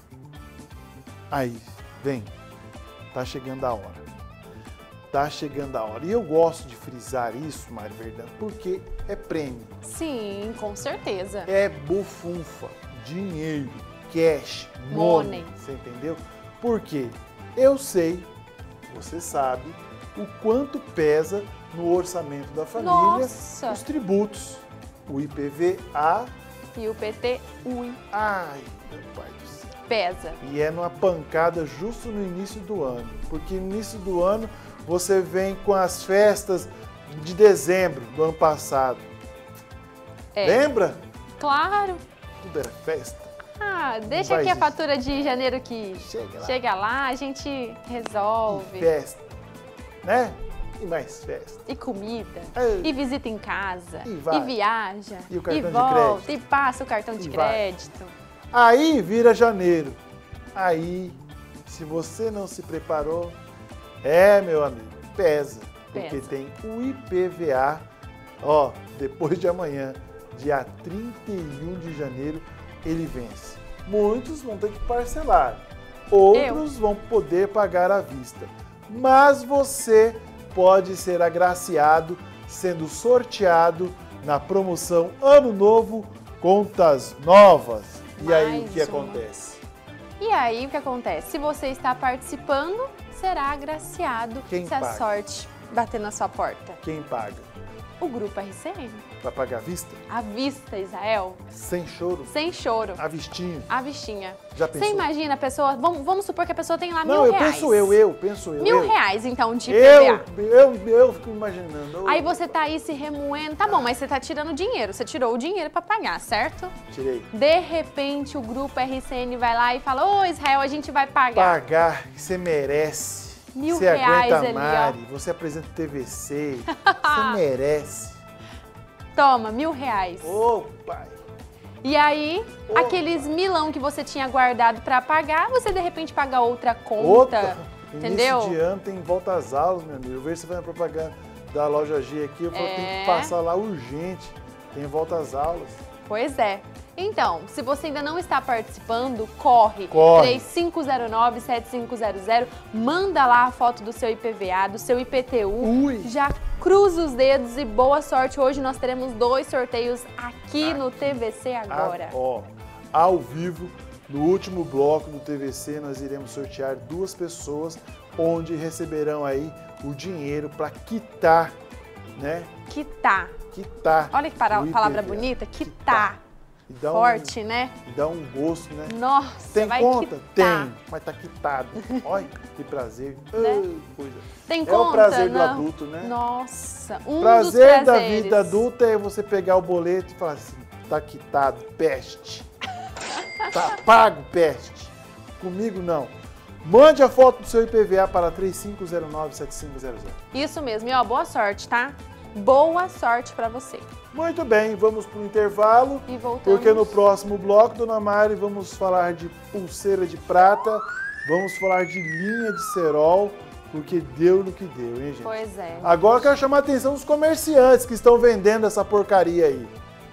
Aí, vem. Tá chegando a hora. Tá chegando a hora. E eu gosto de frisar isso, Mari Verdão, porque é prêmio. Sim, com certeza. É bufunfa, dinheiro, cash, money. Money. Você entendeu? Por quê? Eu sei, você sabe, o quanto pesa no orçamento da família Nossa. os tributos. O I P V A e o P T U I. Ai, meu pai do céu. Pesa. E é numa pancada justo no início do ano. Porque no início do ano você vem com as festas de dezembro do ano passado. É. Lembra? Claro. Tudo era festa. Ah, deixa aqui a fatura de janeiro que chega lá, chega lá a gente resolve. E festa, né? E mais festa. E comida. Ei. E visita em casa. E vai. E viaja. E o cartão e de volta. crédito. E passa o cartão de E vai. crédito. Aí vira janeiro. Aí, se você não se preparou, é, meu amigo, pesa. Porque Pesa. tem o I P V A, ó, depois de amanhã, dia trinta e um de janeiro, ele vence. Muitos vão ter que parcelar, outros Eu. vão poder pagar à vista. Mas você pode ser agraciado sendo sorteado na promoção Ano Novo Contas Novas. E Mais aí o que uma. acontece? E aí o que acontece? Se você está participando, será agraciado Quem se paga? a sorte bater na sua porta. Quem paga? O Grupo R C N. Vai pagar à vista? À vista, Israel. Sem choro? Sem choro. À vistinha? À vistinha. Já pensou? Você imagina a pessoa, vamos, vamos supor que a pessoa tem lá Não, mil eu reais. penso eu, eu, penso eu. Mil eu. reais, então, de eu, I P V A. eu, eu, eu fico imaginando. Aí você tá aí se remoendo. Tá bom, mas você tá tirando dinheiro. Você tirou o dinheiro pra pagar, certo? Tirei. De repente, o Grupo R C N vai lá e fala, ô Israel, a gente vai pagar. Pagar, que você merece. Mil você reais aguenta ali, Mari, ó. você apresenta o T V C, você merece. Toma, mil reais. Ô, pai. E aí, Ô, aqueles milão que você tinha guardado pra pagar, você de repente paga outra conta. Outra. Entendeu? Início de ano tem volta às aulas, meu amigo. Eu vejo você fazendo propaganda da loja G aqui, eu falo, É. tem que passar lá urgente. Tem volta às aulas. Pois é. Então, se você ainda não está participando, corre. Corre. três cinco zero nove, sete cinco zero zero. Manda lá a foto do seu I P V A, do seu I P T U. Ui. Já cruza os dedos e boa sorte. Hoje nós teremos dois sorteios aqui, aqui. no T V C Agora. A, ó, ao vivo, no último bloco do T V C, nós iremos sortear duas pessoas, onde receberão aí o dinheiro para quitar, né? Quitar. Quitar. Olha que para, o I P V A. palavra bonita, quitar. E dá Forte, um, né? E dá um gosto, né? Nossa, tem vai conta? quitar. Tem, mas tá quitado. Olha, que prazer. Né? Ai, coisa. Tem é conta, o prazer não? do adulto, né? Nossa, um prazer dos da prazeres. vida adulta é você pegar o boleto e falar assim, tá quitado, peste. Tá pago, peste. Comigo não. Mande a foto do seu I P V A para três cinco zero nove, sete cinco zero zero. Isso mesmo. E ó, boa sorte, tá? Boa sorte pra você. Muito bem, vamos para o intervalo. E voltamos. Porque no próximo bloco, Dona Mari, vamos falar de pulseira de prata, vamos falar de linha de cerol, porque deu no que deu, hein, gente? Pois é. Agora eu quero chamar a atenção dos comerciantes que estão vendendo essa porcaria aí.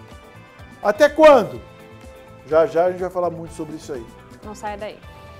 Até quando? Já já a gente vai falar muito sobre isso aí. Não sai daí.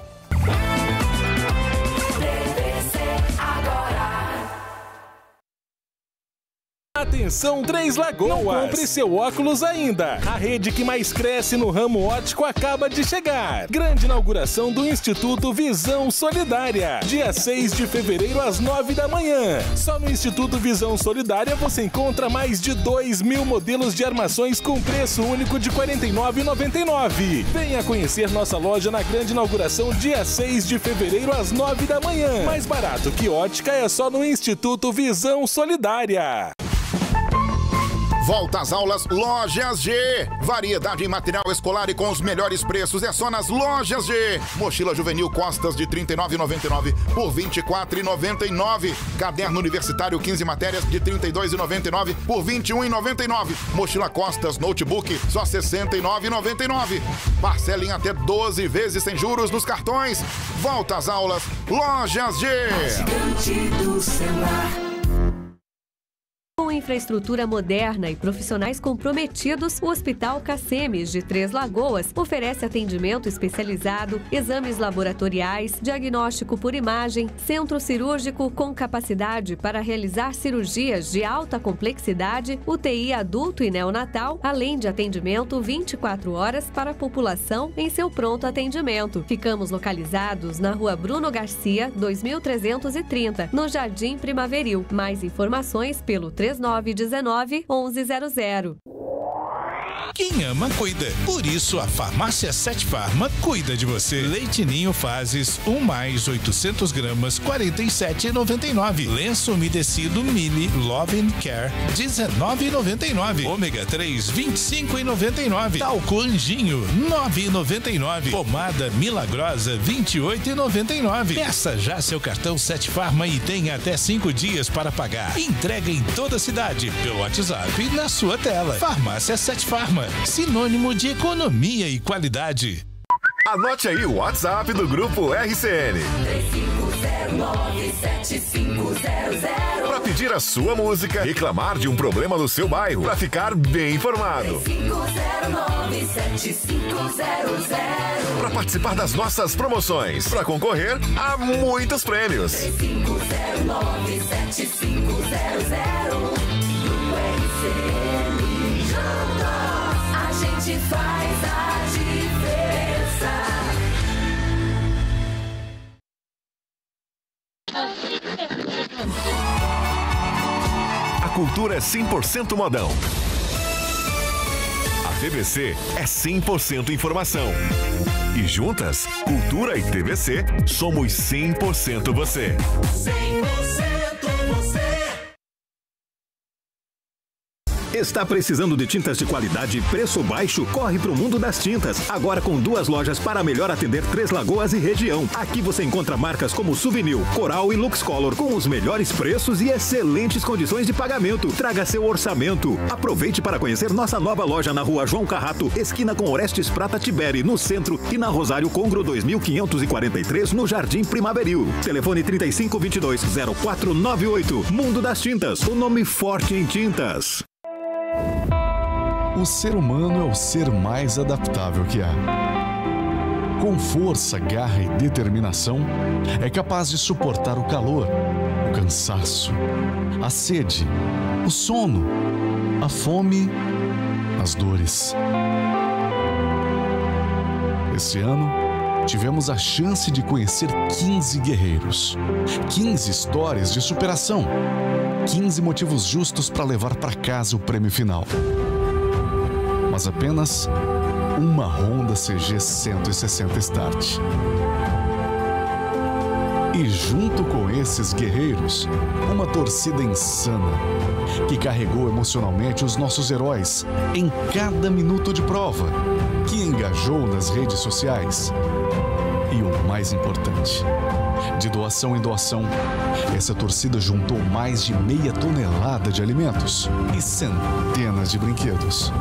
Atenção Três Lagoas! Não compre seu óculos ainda! A rede que mais cresce no ramo óptico acaba de chegar. Grande inauguração do Instituto Visão Solidária. Dia seis de fevereiro às nove da manhã. Só no Instituto Visão Solidária você encontra mais de dois mil modelos de armações com preço único de quarenta e nove reais e noventa e nove centavos. Venha conhecer nossa loja na grande inauguração dia seis de fevereiro às nove da manhã. Mais barato que ótica é só no Instituto Visão Solidária. Volta às aulas Lojas G. Variedade em material escolar e com os melhores preços é só nas Lojas G. Mochila juvenil Costas de trinta e nove reais e noventa e nove centavos por vinte e quatro reais e noventa e nove centavos. Caderno universitário quinze matérias de trinta e dois reais e noventa e nove centavos por vinte e um reais e noventa e nove centavos. Mochila Costas Notebook só sessenta e nove reais e noventa e nove centavos. Parcela em até doze vezes sem juros nos cartões. Volta às aulas Lojas G. Gigante do celular. Com infraestrutura moderna e profissionais comprometidos, o Hospital Cacemes de Três Lagoas oferece atendimento especializado, exames laboratoriais, diagnóstico por imagem, centro cirúrgico com capacidade para realizar cirurgias de alta complexidade, U T I adulto e neonatal, além de atendimento vinte e quatro horas para a população em seu pronto atendimento. Ficamos localizados na Rua Bruno Garcia, dois mil trezentos e trinta, no Jardim Primaveril. Mais informações pelo três nove um nove, onze zero zero. Quem ama, cuida. Por isso, a Farmácia Sete Farma cuida de você. Leite Ninho Fases, um mais oitocentos gramas, quarenta e sete reais e noventa e nove centavos. Lenço umedecido Mili Love and Care, dezenove reais e noventa e nove centavos. Ômega três, vinte e cinco reais e noventa e nove centavos. Talco Anjinho, nove reais e noventa e nove centavos. Pomada Milagrosa, vinte e oito reais e noventa e nove centavos. Peça já seu cartão Sete Farma e tenha até cinco dias para pagar. Entrega em toda a cidade, pelo WhatsApp e na sua tela. Farmácia Sete Farma, sinônimo de economia e qualidade. Anote aí o WhatsApp do Grupo R C N. três cinco zero nove, sete cinco zero zero. Para pedir a sua música, reclamar de um problema no seu bairro, para ficar bem informado. três cinco zero nove, sete cinco zero zero. Para participar das nossas promoções, para concorrer a muitos prêmios. três cinco zero nove, sete cinco zero zero. Grupo R C N, juntos a gente faz a diferença. A cultura é cem por cento modão. A T V C é cem por cento informação. E juntas, cultura e T V C, somos cem por cento você. cem por cento você. Está precisando de tintas de qualidade e preço baixo? Corre para o Mundo das Tintas. Agora com duas lojas para melhor atender Três Lagoas e região. Aqui você encontra marcas como Souvenir, Coral e Luxcolor com os melhores preços e excelentes condições de pagamento. Traga seu orçamento. Aproveite para conhecer nossa nova loja na Rua João Carrato, esquina com Orestes Prata Tiberi, no centro, e na Rosário Congro dois mil quinhentos e quarenta e três, no Jardim Primaveril. Telefone trinta e cinco, vinte e dois, zero quatro nove oito. Mundo das Tintas, o nome forte em tintas. O ser humano é o ser mais adaptável que há. Com força, garra e determinação, é capaz de suportar o calor, o cansaço, a sede, o sono, a fome, as dores. Esse ano, tivemos a chance de conhecer quinze guerreiros, quinze histórias de superação, quinze motivos justos para levar para casa o prêmio final. Mas apenas uma Honda C G cento e sessenta Start. E junto com esses guerreiros, uma torcida insana, que carregou emocionalmente os nossos heróis em cada minuto de prova, que engajou nas redes sociais. E o mais importante, de doação em doação, essa torcida juntou mais de meia tonelada de alimentos e centenas de brinquedos.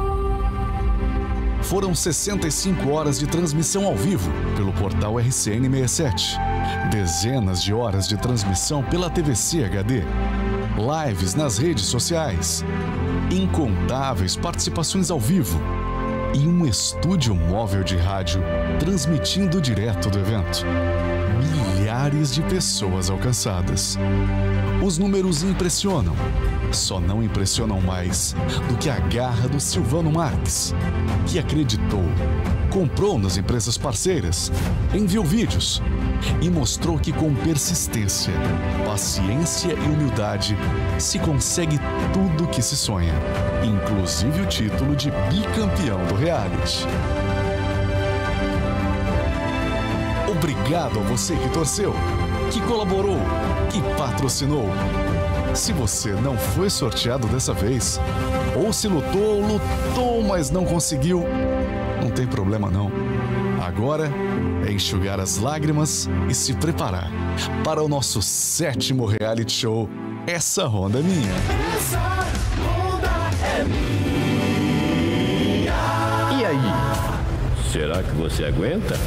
Foram sessenta e cinco horas de transmissão ao vivo pelo portal R C N sessenta e sete, dezenas de horas de transmissão pela T V C H D, lives nas redes sociais, incontáveis participações ao vivo e um estúdio móvel de rádio transmitindo direto do evento. Milhares de pessoas alcançadas. Os números impressionam. Só não impressionam mais do que a garra do Silvano Marques, que acreditou, comprou nas empresas parceiras, enviou vídeos e mostrou que com persistência, paciência e humildade se consegue tudo o que se sonha, inclusive o título de bicampeão do reality. Obrigado a você que torceu, que colaborou, que patrocinou. Se você não foi sorteado dessa vez, ou se lutou, lutou, mas não conseguiu, não tem problema não. Agora é enxugar as lágrimas e se preparar para o nosso sétimo reality show, Essa Ronda é Minha. Essa ronda é minha. E aí, será que você aguenta?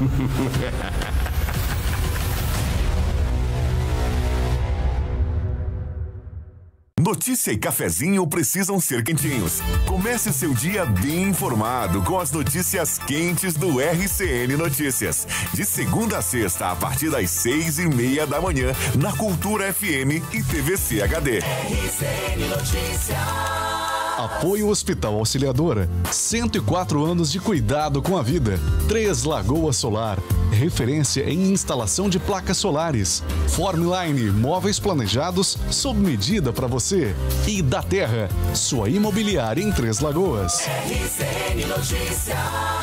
Notícia e cafezinho precisam ser quentinhos. Comece o seu dia bem informado com as notícias quentes do R C N Notícias. De segunda a sexta, a partir das seis e meia da manhã, na Cultura F M e T V C H D. R C N Notícias. Apoio Hospital Auxiliadora. cento e quatro anos de cuidado com a vida. Três Lagoas Solar. Referência em instalação de placas solares. Formline, móveis planejados sob medida para você. E da Terra, sua imobiliária em Três Lagoas. R C N Notícias.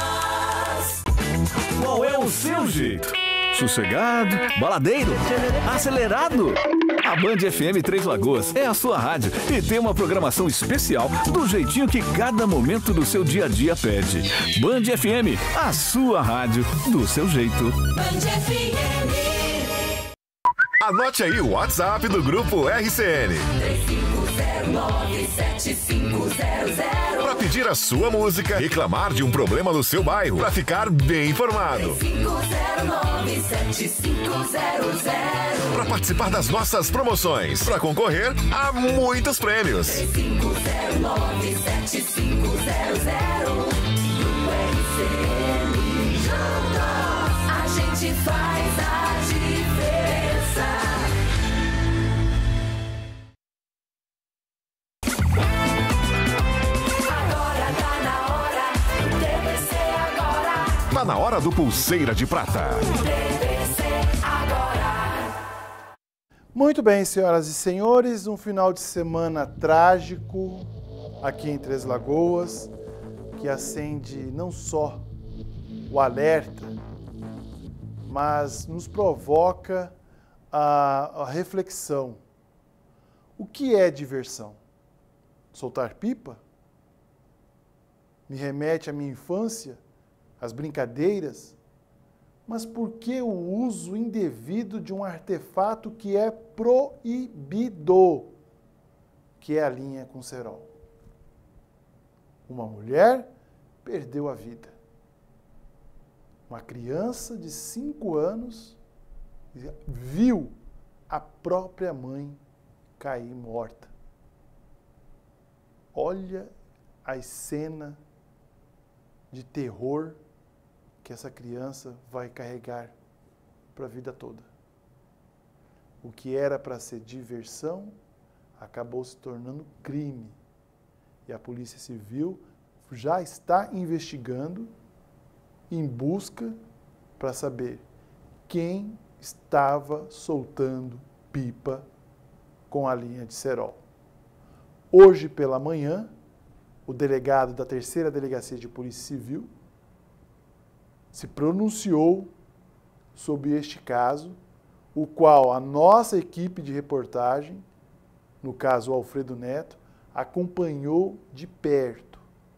Qual é o seu jeito? Sossegado, baladeiro, acelerado? A Band F M Três Lagoas é a sua rádio e tem uma programação especial do jeitinho que cada momento do seu dia a dia pede. Band F M, a sua rádio do seu jeito. Band F M. Anote aí o WhatsApp do Grupo R C N. três cinco zero nove sete cinco zero zero. Para pedir a sua música, reclamar de um problema no seu bairro, para ficar bem informado. três cinco zero nove sete cinco zero zero. Para participar das nossas promoções, para concorrer a muitos prêmios. três cinco zero nove sete cinco zero zero. Grupo R C N. Juntos a gente faz a diferença. Agora tá na hora do T V C agora. Tá na hora do Pulseira de Prata. T V C agora. Muito bem, senhoras e senhores, um final de semana trágico aqui em Três Lagoas, que acende não só o alerta, mas nos provoca a, a reflexão. O que é diversão? Soltar pipa? Me remete à minha infância, às brincadeiras? Mas por que o uso indevido de um artefato que é proibido, que é a linha com cerol? Uma mulher perdeu a vida. Uma criança de cinco anos viu a própria mãe cair morta. Olha a cena de terror que essa criança vai carregar para a vida toda. O que era para ser diversão acabou se tornando crime. E a Polícia Civil já está investigando em busca para saber quem estava soltando pipa com a linha de cerol. Hoje pela manhã, o delegado da terceira Delegacia de Polícia Civil se pronunciou sobre este caso, o qual a nossa equipe de reportagem, no caso o Alfredo Neto, acompanhou de perto.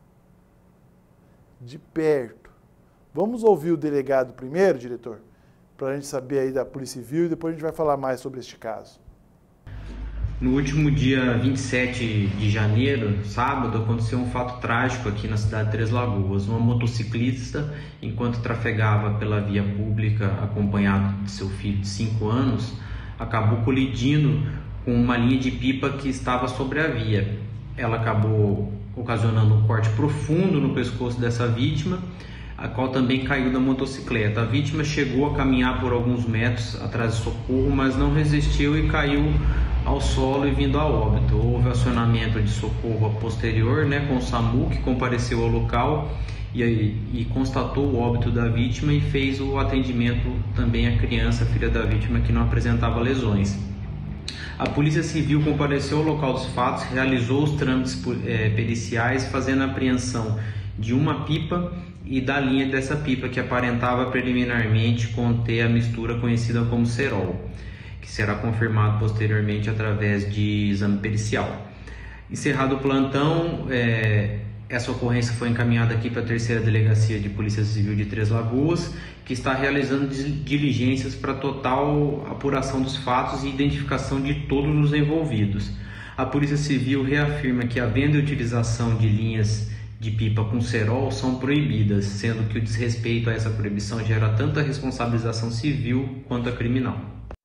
De perto. Vamos ouvir o delegado primeiro, diretor? Para a gente saber aí da Polícia Civil e depois a gente vai falar mais sobre este caso. No último dia vinte e sete de janeiro, sábado, aconteceu um fato trágico aqui na cidade de Três Lagoas. Uma motociclista, enquanto trafegava pela via pública acompanhado de seu filho de cinco anos, acabou colidindo com uma linha de pipa que estava sobre a via. Ela acabou ocasionando um corte profundo no pescoço dessa vítima, a qual também caiu da motocicleta. A vítima chegou a caminhar por alguns metros atrás de socorro, mas não resistiu e caiu ao solo e vindo a óbito. Houve acionamento de socorro a posterior, né, com o SAMU, que compareceu ao local e, e constatou o óbito da vítima e fez o atendimento também à criança, filha da vítima, que não apresentava lesões. A Polícia Civil compareceu ao local dos fatos, realizou os trâmites é, periciais, fazendo a apreensão de uma pipa e da linha dessa pipa, que aparentava preliminarmente conter a mistura conhecida como cerol, que será confirmado posteriormente através de exame pericial. Encerrado o plantão, é, essa ocorrência foi encaminhada aqui para a terceira Delegacia de Polícia Civil de Três Lagoas, que está realizando diligências para total apuração dos fatos e identificação de todos os envolvidos. A Polícia Civil reafirma que a venda e utilização de linhas de pipa com cerol são proibidas, sendo que o desrespeito a essa proibição gera tanto a responsabilização civil quanto a criminal.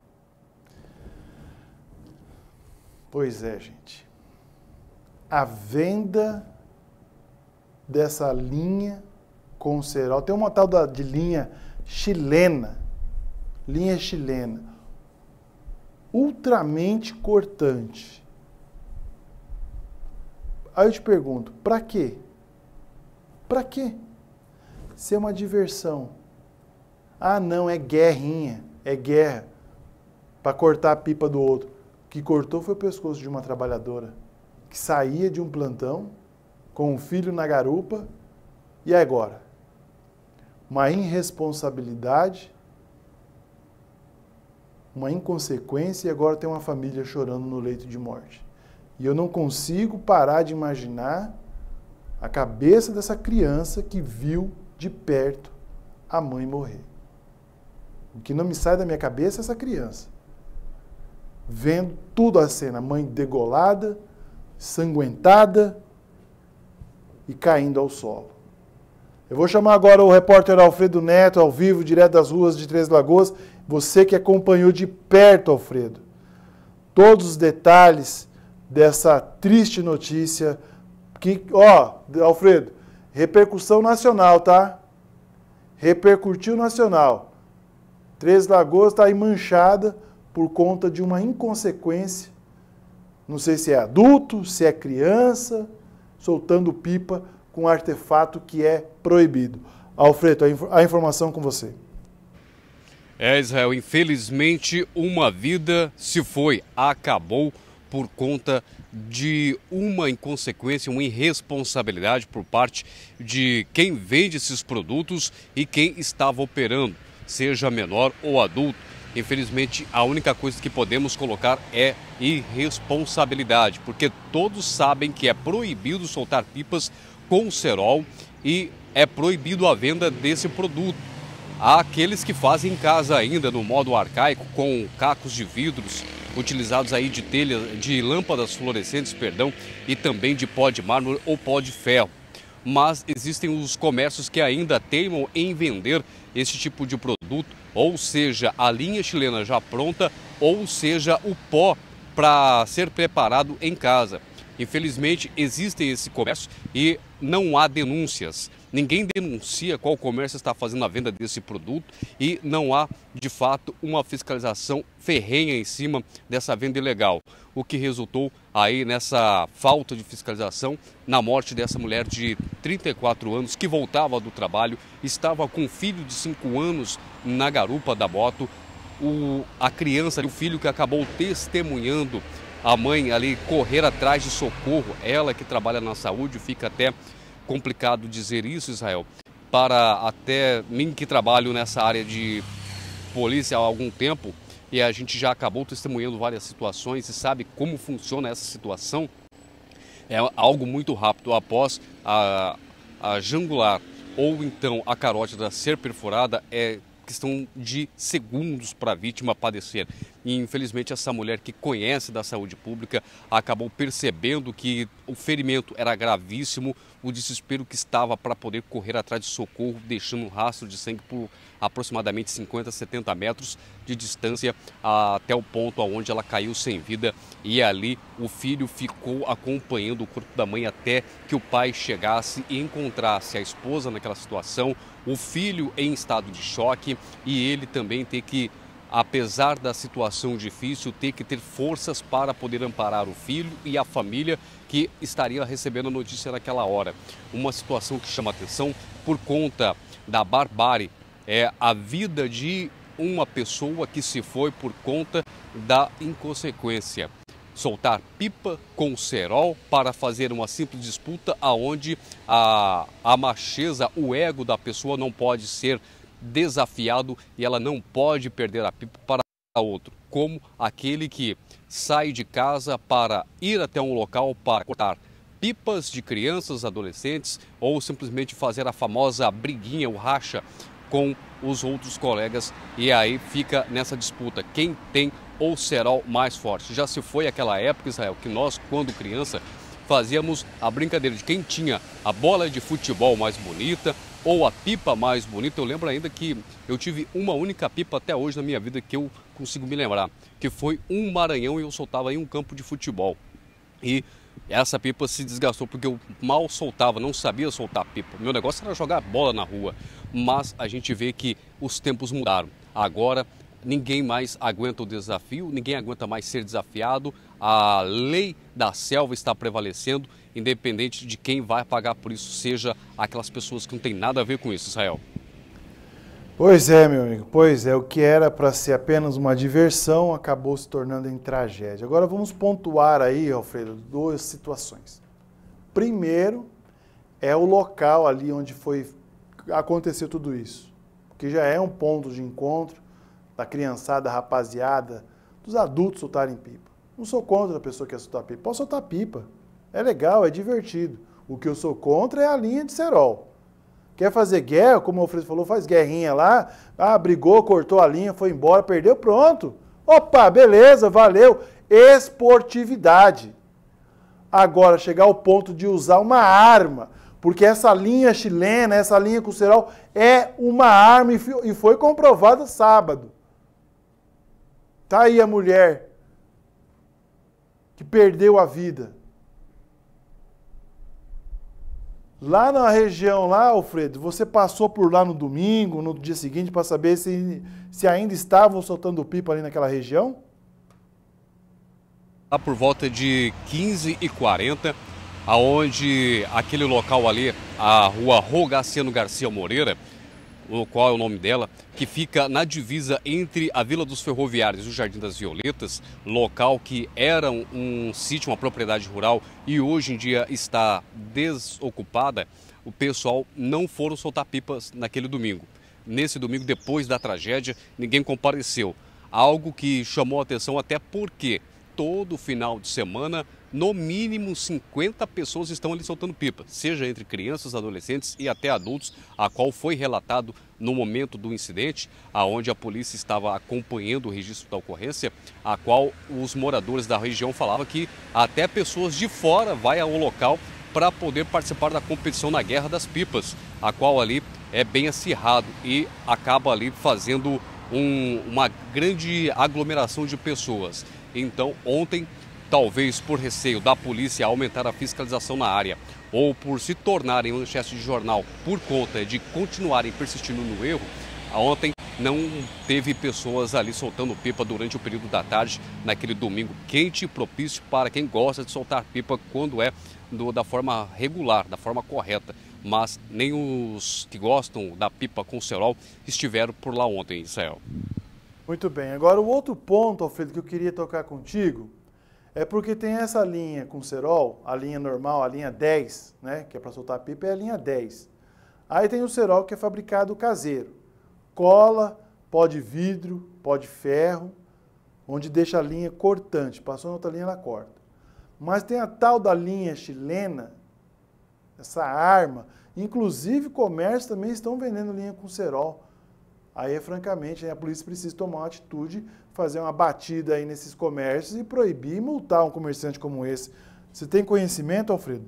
Pois é, gente. A venda dessa linha com cerol, tem uma tal da, de linha chilena, linha chilena, ultramente cortante. Aí eu te pergunto, para quê? Para quê? Se é uma diversão. Ah, não, é guerrinha, é guerra, para cortar a pipa do outro. O que cortou foi o pescoço de uma trabalhadora que saía de um plantão com um filho na garupa. E agora? Uma irresponsabilidade, uma inconsequência, e agora tem uma família chorando no leito de morte. E eu não consigo parar de imaginar a cabeça dessa criança que viu de perto a mãe morrer. O que não me sai da minha cabeça é essa criança, vendo tudo a cena, a mãe degolada, sanguentada e caindo ao solo. Eu vou chamar agora o repórter Alfredo Neto, ao vivo, direto das ruas de Três Lagoas. Você que acompanhou de perto, Alfredo, todos os detalhes dessa triste notícia. Que, ó, Alfredo, repercussão nacional, tá? Repercutiu nacional. Três Lagoas está aí manchada por conta de uma inconsequência. Não sei se é adulto, se é criança, soltando pipa com um artefato que é proibido. Alfredo, a informação com você. É, Israel, infelizmente uma vida se foi, acabou por conta de uma inconsequência, uma irresponsabilidade por parte de quem vende esses produtos e quem estava operando, seja menor ou adulto. Infelizmente, a única coisa que podemos colocar é irresponsabilidade, porque todos sabem que é proibido soltar pipas com cerol e é proibido a venda desse produto. Há aqueles que fazem em casa ainda no modo arcaico, com cacos de vidros, utilizados aí de telha, de lâmpadas fluorescentes, perdão, e também de pó de mármore ou pó de ferro. Mas existem os comércios que ainda teimam em vender esse tipo de produto, ou seja, a linha chilena já pronta, ou seja, o pó para ser preparado em casa. Infelizmente, existem esse comércio e não há denúncias. Ninguém denuncia qual comércio está fazendo a venda desse produto e não há, de fato, uma fiscalização ferrenha em cima dessa venda ilegal. O que resultou aí nessa falta de fiscalização, na morte dessa mulher de trinta e quatro anos que voltava do trabalho, estava com um filho de cinco anos na garupa da moto. O, a criança, o filho que acabou testemunhando a mãe ali correr atrás de socorro, ela que trabalha na saúde, fica até complicado dizer isso, Israel, para até mim que trabalho nessa área de polícia há algum tempo, e a gente já acabou testemunhando várias situações e sabe como funciona essa situação. É algo muito rápido. Após a, a jangular ou então a carótida ser perfurada, é questão de segundos para a vítima padecer. E infelizmente essa mulher que conhece da saúde pública acabou percebendo que o ferimento era gravíssimo, o desespero que estava para poder correr atrás de socorro, deixando um rastro de sangue por aproximadamente cinquenta, setenta metros de distância até o ponto onde ela caiu sem vida, e ali o filho ficou acompanhando o corpo da mãe até que o pai chegasse e encontrasse a esposa naquela situação, o filho em estado de choque e ele também ter que, apesar da situação difícil, ter que ter forças para poder amparar o filho e a família que estaria recebendo a notícia naquela hora. Uma situação que chama atenção por conta da barbárie, é a vida de uma pessoa que se foi por conta da inconsequência. Soltar pipa com cerol para fazer uma simples disputa aonde a, a macheza, o ego da pessoa não pode ser desafiado e ela não pode perder a pipa para outro, como aquele que sai de casa para ir até um local para cortar pipas de crianças, adolescentes ou simplesmente fazer a famosa briguinha, o racha com os outros colegas, e aí fica nessa disputa quem tem o cerol mais forte. Já se foi aquela época, Israel, que nós, quando criança, fazíamos a brincadeira de quem tinha a bola de futebol mais bonita ou a pipa mais bonita. Eu lembro ainda que eu tive uma única pipa até hoje na minha vida que eu consigo me lembrar, que foi um Maranhão, e eu soltava em um campo de futebol. E essa pipa se desgastou porque eu mal soltava, não sabia soltar pipa. Meu negócio era jogar bola na rua. Mas a gente vê que os tempos mudaram. Agora ninguém mais aguenta o desafio, ninguém aguenta mais ser desafiado. A lei da selva está prevalecendo, independente de quem vai pagar por isso, seja aquelas pessoas que não tem nada a ver com isso, Israel. Pois é, meu amigo, pois é, o que era para ser apenas uma diversão acabou se tornando em tragédia. Agora vamos pontuar aí, Alfredo, duas situações. Primeiro, é o local ali onde foi aconteceu tudo isso, que já é um ponto de encontro da criançada, rapaziada, dos adultos soltarem pipa. Não sou contra a pessoa que quer soltar pipa, pode soltar pipa, é legal, é divertido. O que eu sou contra é a linha de cerol. Quer fazer guerra, como o Alfredo falou, faz guerrinha lá, ah, brigou, cortou a linha, foi embora, perdeu, pronto. Opa, beleza, valeu. Esportividade. Agora, chegar ao ponto de usar uma arma, porque essa linha chilena, essa linha com cerol, é uma arma e foi comprovada sábado. Tá aí a mulher que perdeu a vida. Lá na região, lá, Alfredo, você passou por lá no domingo, no dia seguinte, para saber se, se ainda estavam soltando pipa ali naquela região? Lá por volta de quinze e quarenta, aonde aquele local ali, a rua Rogaciano Garcia Moreira, o qual é o nome dela, que fica na divisa entre a Vila dos Ferroviários e o Jardim das Violetas, local que era um, um sítio, uma propriedade rural e hoje em dia está desocupada, o pessoal não foram soltar pipas naquele domingo. Nesse domingo, depois da tragédia, ninguém compareceu. Algo que chamou a atenção até porque todo final de semana, no mínimo cinquenta pessoas estão ali soltando pipa, seja entre crianças, adolescentes e até adultos, a qual foi relatado no momento do incidente, aonde a polícia estava acompanhando o registro da ocorrência, a qual os moradores da região falavam que até pessoas de fora vão ao local para poder participar da competição na Guerra das Pipas, a qual ali é bem acirrado e acaba ali fazendo um, uma grande aglomeração de pessoas. Então, ontem, talvez por receio da polícia aumentar a fiscalização na área ou por se tornarem manchete de jornal por conta de continuarem persistindo no erro, ontem não teve pessoas ali soltando pipa durante o período da tarde, naquele domingo quente e propício para quem gosta de soltar pipa quando é do, da forma regular, da forma correta. Mas nem os que gostam da pipa com cerol estiveram por lá ontem, Israel. Muito bem. Agora, o outro ponto, Alfredo, que eu queria tocar contigo, é porque tem essa linha com cerol, a linha normal, a linha dez, né, que é para soltar pipa, é a linha dez. Aí tem o cerol que é fabricado caseiro. Cola, pó de vidro, pó de ferro, onde deixa a linha cortante. Passou na outra linha, ela corta. Mas tem a tal da linha chilena, essa arma. Inclusive, comércios também estão vendendo linha com cerol. Aí, francamente, a polícia precisa tomar uma atitude, fazer uma batida aí nesses comércios e proibir e multar um comerciante como esse. Você tem conhecimento, Alfredo?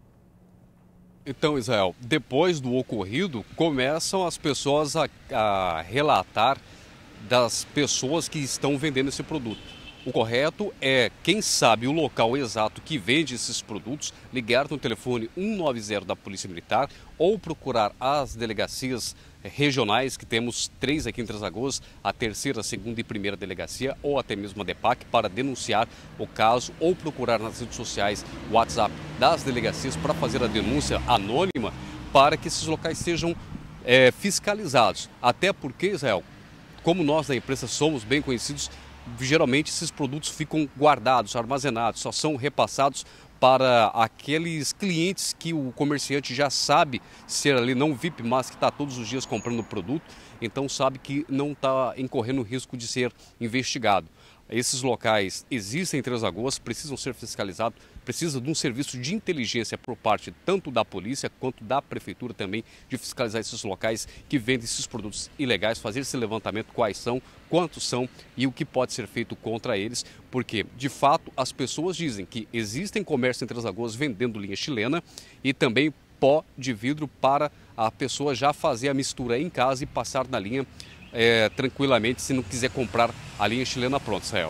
Então, Israel, depois do ocorrido, começam as pessoas a, a relatar das pessoas que estão vendendo esse produto. O correto é, quem sabe o local exato que vende esses produtos, ligar no telefone um nove zero da Polícia Militar ou procurar as delegacias regionais, que temos três aqui em Três Lagoas, a terceira, segunda e primeira delegacia, ou até mesmo a DEPAC, para denunciar o caso ou procurar nas redes sociais o WhatsApp das delegacias para fazer a denúncia anônima para que esses locais sejam é, fiscalizados. Até porque, Israel, como nós da imprensa somos bem conhecidos, geralmente esses produtos ficam guardados, armazenados, só são repassados para aqueles clientes que o comerciante já sabe ser ali não V I P, mas que está todos os dias comprando o produto, então sabe que não está incorrendo o risco de ser investigado. Esses locais existem em Três Lagoas, precisam ser fiscalizados, precisa de um serviço de inteligência por parte tanto da polícia quanto da prefeitura também de fiscalizar esses locais que vendem esses produtos ilegais, fazer esse levantamento, quais são, quantos são e o que pode ser feito contra eles, porque de fato as pessoas dizem que existem comércio em Três Lagoas vendendo linha chilena e também pó de vidro para a pessoa já fazer a mistura em casa e passar na linha É, tranquilamente, se não quiser comprar a linha chilena pronta, Israel.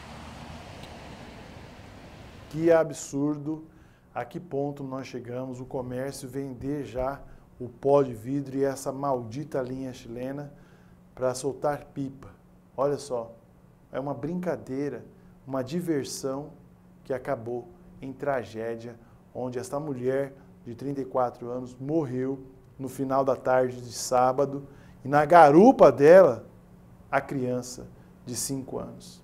Que absurdo, a que ponto nós chegamos, o comércio vender já o pó de vidro e essa maldita linha chilena para soltar pipa. Olha só, é uma brincadeira, uma diversão que acabou em tragédia, onde esta mulher de trinta e quatro anos morreu no final da tarde de sábado, e na garupa dela, a criança de cinco anos.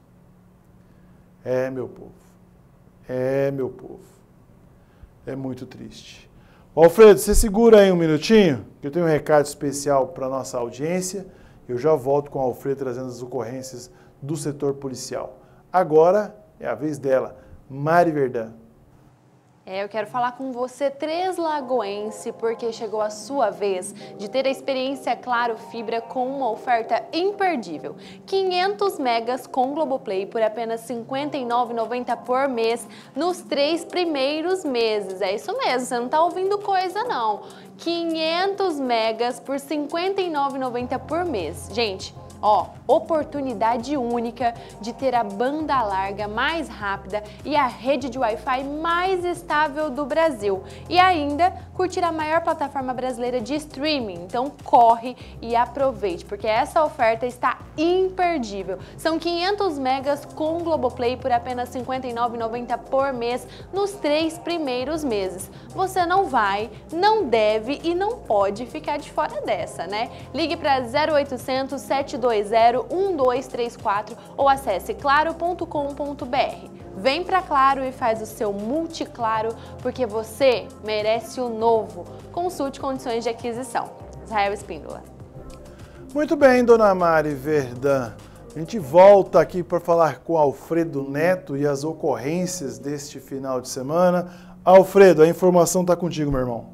É, meu povo. É, meu povo. É muito triste. Alfredo, você segura aí um minutinho, que eu tenho um recado especial para a nossa audiência. Eu já volto com o Alfredo trazendo as ocorrências do setor policial. Agora é a vez dela, Mari Verdã. É, eu quero falar com você, treslagoense, porque chegou a sua vez de ter a experiência Claro Fibra com uma oferta imperdível. quinhentos megas com Globoplay por apenas cinquenta e nove reais e noventa centavos por mês nos três primeiros meses. É isso mesmo, você não tá ouvindo coisa não. quinhentos megas por cinquenta e nove reais e noventa centavos por mês. Gente, ó, oportunidade única de ter a banda larga mais rápida e a rede de Wi-Fi mais estável do Brasil. E ainda curtir a maior plataforma brasileira de streaming. Então corre e aproveite, porque essa oferta está imperdível. São quinhentos megas com Globoplay por apenas cinquenta e nove reais e noventa centavos por mês nos três primeiros meses. Você não vai, não deve e não pode ficar de fora dessa, né? Ligue para zero oitocentos, sete dois zero, um dois três quatro ou acesse claro ponto com ponto br. Vem pra Claro e faz o seu multiclaro, porque você merece o novo. Consulte condições de aquisição. Israel Espíndola. Muito bem, dona Mari Verdã. A gente volta aqui para falar com Alfredo Neto e as ocorrências deste final de semana. Alfredo, a informação está contigo, meu irmão.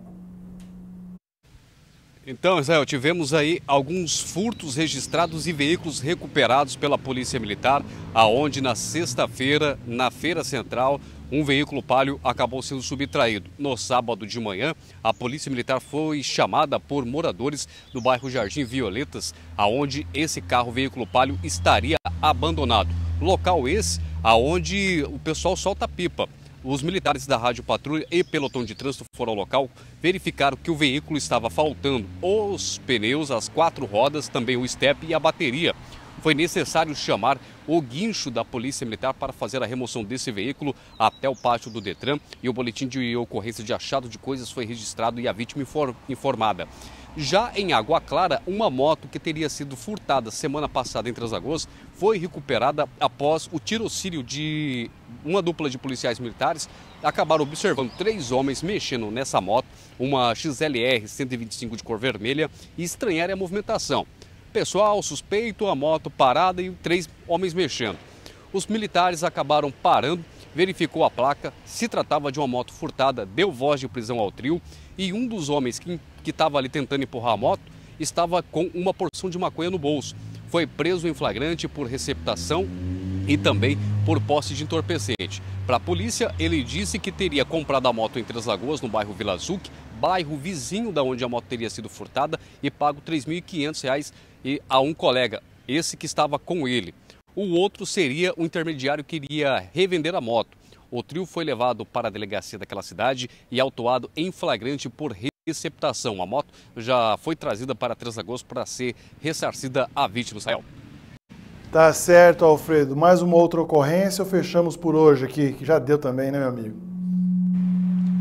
Então, Israel, tivemos aí alguns furtos registrados e veículos recuperados pela Polícia Militar, aonde na sexta-feira, na Feira Central, um veículo Palio acabou sendo subtraído. No sábado de manhã, a Polícia Militar foi chamada por moradores do bairro Jardim Violetas, aonde esse carro, veículo Palio, estaria abandonado. Local esse, aonde o pessoal solta pipa. Os militares da Rádio Patrulha e pelotão de trânsito foram ao local, verificaram que o veículo estava faltando os pneus, as quatro rodas, também o estepe e a bateria. Foi necessário chamar o guincho da Polícia Militar para fazer a remoção desse veículo até o pátio do Detran, e o boletim de ocorrência de achado de coisas foi registrado e a vítima informada. Já em Água Clara, uma moto que teria sido furtada semana passada em Três Lagoas foi recuperada após o tirocínio de uma dupla de policiais militares. Acabaram observando três homens mexendo nessa moto, uma X L R cento e vinte e cinco de cor vermelha, e estranharam a movimentação. Pessoal suspeito, a moto parada e três homens mexendo. Os militares acabaram parando, verificou a placa, se tratava de uma moto furtada, deu voz de prisão ao trio, e um dos homens que que estava ali tentando empurrar a moto estava com uma porção de maconha no bolso. Foi preso em flagrante por receptação e também por posse de entorpecente. Para a polícia, ele disse que teria comprado a moto em Três Lagoas, no bairro Vila Zuc, bairro vizinho da onde a moto teria sido furtada, e pago três mil e quinhentos reais a um colega, esse que estava com ele. O outro seria o intermediário que iria revender a moto. O trio foi levado para a delegacia daquela cidade e autuado em flagrante por receptação. A moto já foi trazida para Três Lagoas para ser ressarcida à vítima, Israel. Tá certo, Alfredo. Mais uma outra ocorrência ou fechamos por hoje aqui, que já deu também, né, meu amigo?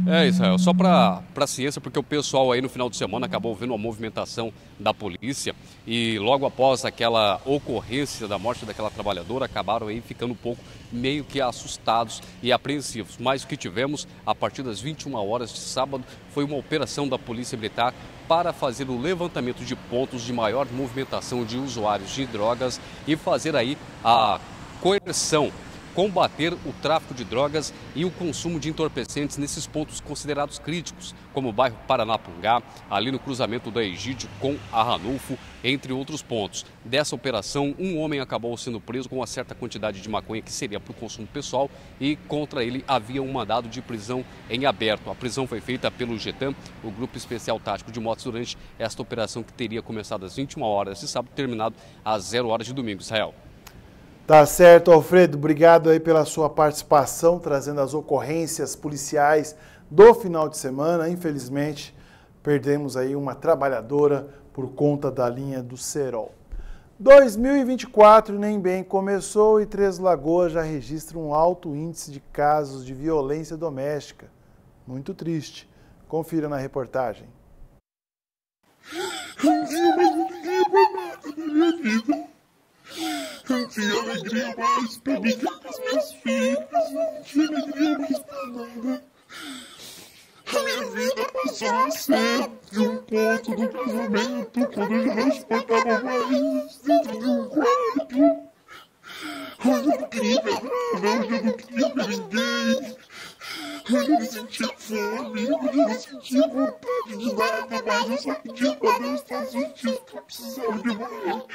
É, Israel, só para a ciência, porque o pessoal aí no final de semana acabou vendo a movimentação da polícia e logo após aquela ocorrência da morte daquela trabalhadora, acabaram aí ficando um pouco meio que assustados e apreensivos. Mas o que tivemos a partir das vinte e uma horas de sábado foi uma operação da Polícia Militar para fazer o levantamento de pontos de maior movimentação de usuários de drogas e fazer aí a coerção, combater o tráfico de drogas e o consumo de entorpecentes nesses pontos considerados críticos, como o bairro Paranapungá, ali no cruzamento da Egídio com a Ranulfo, entre outros pontos. Dessa operação, um homem acabou sendo preso com uma certa quantidade de maconha que seria para o consumo pessoal e contra ele havia um mandado de prisão em aberto. A prisão foi feita pelo GETAM, o Grupo Especial Tático de Motos, durante esta operação que teria começado às vinte e uma horas de sábado e terminado às zero horas de domingo. Israel. Tá certo, Alfredo. Obrigado aí pela sua participação, trazendo as ocorrências policiais do final de semana. Infelizmente, perdemos aí uma trabalhadora por conta da linha do Cerol. dois mil e vinte e quatro nem bem começou e Três Lagoas já registra um alto índice de casos de violência doméstica. Muito triste. Confira na reportagem. Um dia mais alegria pra nada na minha vida. Um dia alegria mais pra brincar com os meus filhos. Um dia alegria mais pra nada. A minha vida passou a ser de um ponto do casamento quando eu já não suportava mais dentro de um quarto. Onde eu não queria ver nada, onde eu não queria ver ninguém. Onde eu não sentia fome, onde eu não sentia vontade de nada, mas eu só pedia pra Deus todos os dias que eu precisava de morrer.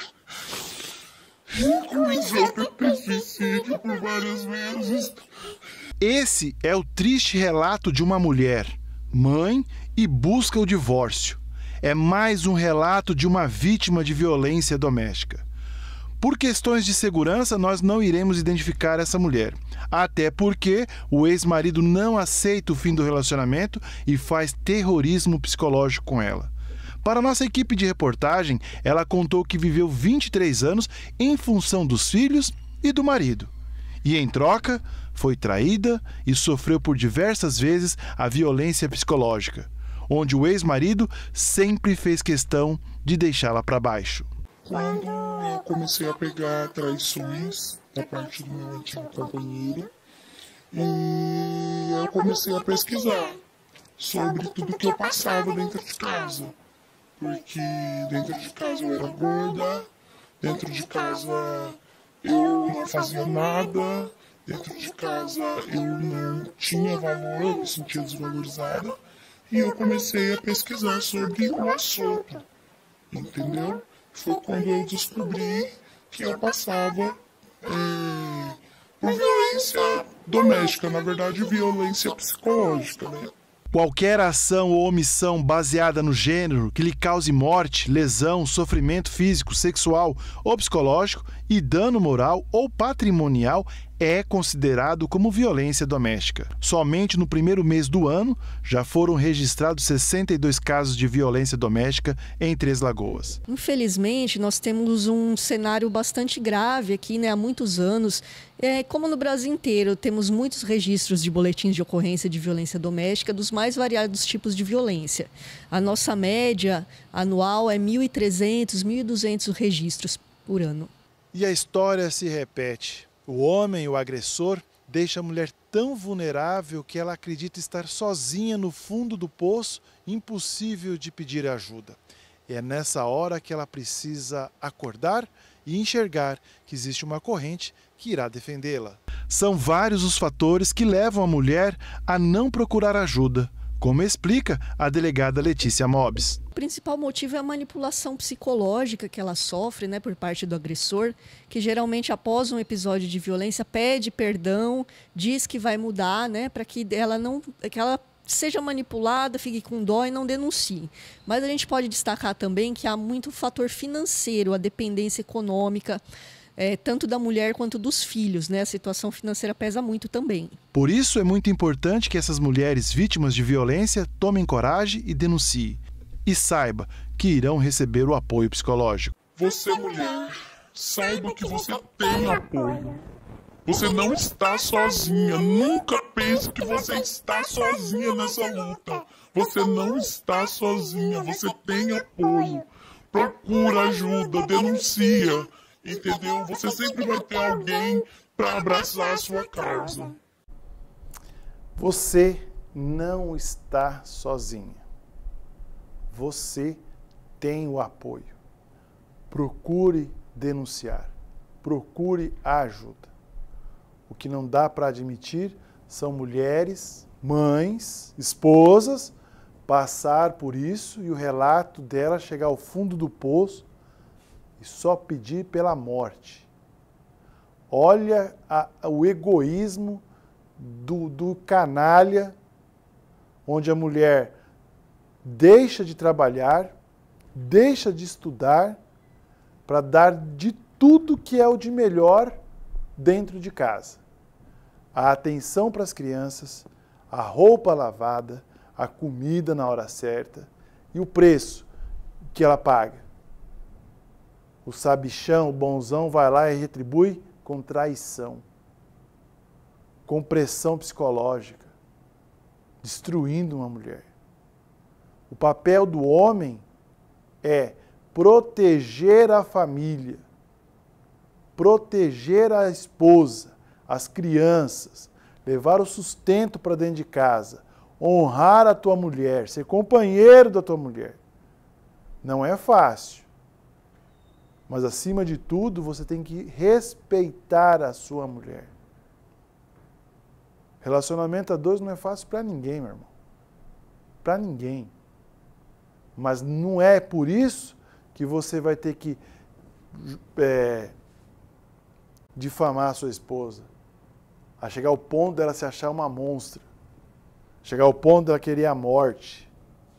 E comecei a ter suicídio por várias vezes. Esse é o triste relato de uma mulher, mãe e busca o divórcio. É mais um relato de uma vítima de violência doméstica. Por questões de segurança, nós não iremos identificar essa mulher. Até porque o ex-marido não aceita o fim do relacionamento e faz terrorismo psicológico com ela. Para nossa equipe de reportagem, ela contou que viveu vinte e três anos em função dos filhos e do marido. E em troca, foi traída e sofreu por diversas vezes a violência psicológica, onde o ex-marido sempre fez questão de deixá-la para baixo. Quando eu comecei a pegar traições da parte do meu antigo companheiro, e eu comecei a pesquisar sobre tudo que eu passava dentro de casa. Porque dentro de casa eu era gorda, dentro de casa eu não fazia nada, dentro de casa eu não tinha valor, eu me sentia desvalorizada. E eu comecei a pesquisar sobre o assunto, entendeu? Foi quando eu descobri que eu passava é, por violência doméstica, na verdade violência psicológica, né? Qualquer ação ou omissão baseada no gênero que lhe cause morte, lesão, sofrimento físico, sexual ou psicológico e dano moral ou patrimonial é considerado como violência doméstica. Somente no primeiro mês do ano já foram registrados sessenta e dois casos de violência doméstica em Três Lagoas. Infelizmente, nós temos um cenário bastante grave aqui, né, há muitos anos. É, como no Brasil inteiro, temos muitos registros de boletins de ocorrência de violência doméstica dos mais variados tipos de violência. A nossa média anual é mil e trezentos, mil e duzentos registros por ano. E a história se repete. O homem, o agressor, deixa a mulher tão vulnerável que ela acredita estar sozinha no fundo do poço, impossível de pedir ajuda. É nessa hora que ela precisa acordar e enxergar que existe uma corrente que irá defendê-la. São vários os fatores que levam a mulher a não procurar ajuda, como explica a delegada Letícia Mobis. O principal motivo é a manipulação psicológica que ela sofre, né, por parte do agressor, que geralmente após um episódio de violência pede perdão, diz que vai mudar, né, para que ela não, que ela seja manipulada, fique com dó e não denuncie. Mas a gente pode destacar também que há muito fator financeiro, a dependência econômica, É, tanto da mulher quanto dos filhos, né? A situação financeira pesa muito também. Por isso é muito importante que essas mulheres vítimas de violência tomem coragem e denunciem. E saiba que irão receber o apoio psicológico. Você, mulher, saiba que você tem apoio. Você não está sozinha. Nunca pense que você está sozinha nessa luta. Você não está sozinha. Você tem apoio. Procura ajuda, denuncia. Entendeu? Você sempre vai ter alguém para abraçar a sua causa. Você não está sozinha. Você tem o apoio. Procure denunciar. Procure a ajuda. O que não dá para admitir são mulheres, mães, esposas, passar por isso e o relato dela chegar ao fundo do poço e só pedir pela morte. Olha a, o egoísmo do, do canalha, onde a mulher deixa de trabalhar, deixa de estudar, para dar de tudo que é o de melhor dentro de casa. A atenção para as crianças, a roupa lavada, a comida na hora certa e o preço que ela paga. O sabichão, o bonzão, vai lá e retribui com traição, com pressão psicológica, destruindo uma mulher. O papel do homem é proteger a família, proteger a esposa, as crianças, levar o sustento para dentro de casa, honrar a tua mulher, ser companheiro da tua mulher. Não é fácil, mas acima de tudo você tem que respeitar a sua mulher. Relacionamento a dois não é fácil para ninguém, meu irmão. Para ninguém. Mas não é por isso que você vai ter que é, difamar a sua esposa, a chegar ao ponto dela se achar uma monstra, chegar ao ponto dela querer a morte.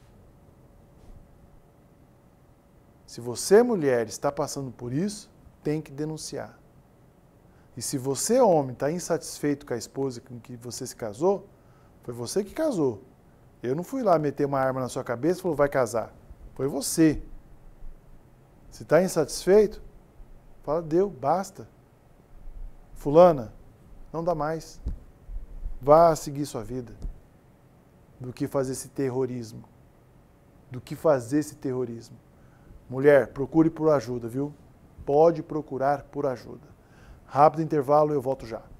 Se você, mulher, está passando por isso, tem que denunciar. E se você, homem, está insatisfeito com a esposa com que você se casou, foi você que casou. Eu não fui lá meter uma arma na sua cabeça e falou, vai casar. Foi você. Se está insatisfeito, fala, deu, basta. Fulana, não dá mais. Vá seguir sua vida. Do que fazer esse terrorismo. Do que fazer esse terrorismo. Mulher, procure por ajuda, viu? Pode procurar por ajuda. Rápido intervalo, eu volto já.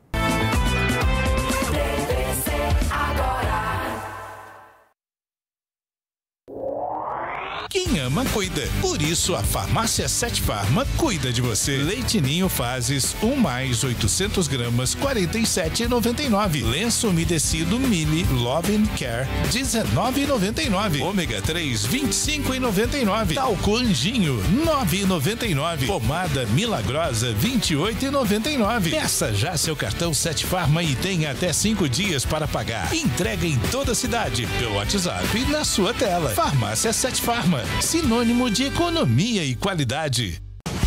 Quem ama, cuida. Por isso, a Farmácia Sete Farma cuida de você. Leite Ninho Fases, um mais oitocentos gramas, quarenta e sete reais e noventa e nove centavos. Lenço umedecido Mili Love and Care, dezenove reais e noventa e nove centavos. Ômega três, vinte e cinco reais e noventa e nove centavos. Talco Anjinho, nove reais e noventa e nove centavos. Pomada Milagrosa, vinte e oito reais e noventa e nove centavos. Peça já seu cartão Sete Farma e tenha até cinco dias para pagar. Entrega em toda a cidade, pelo WhatsApp e na sua tela. Farmácia Sete Farma, sinônimo de economia e qualidade.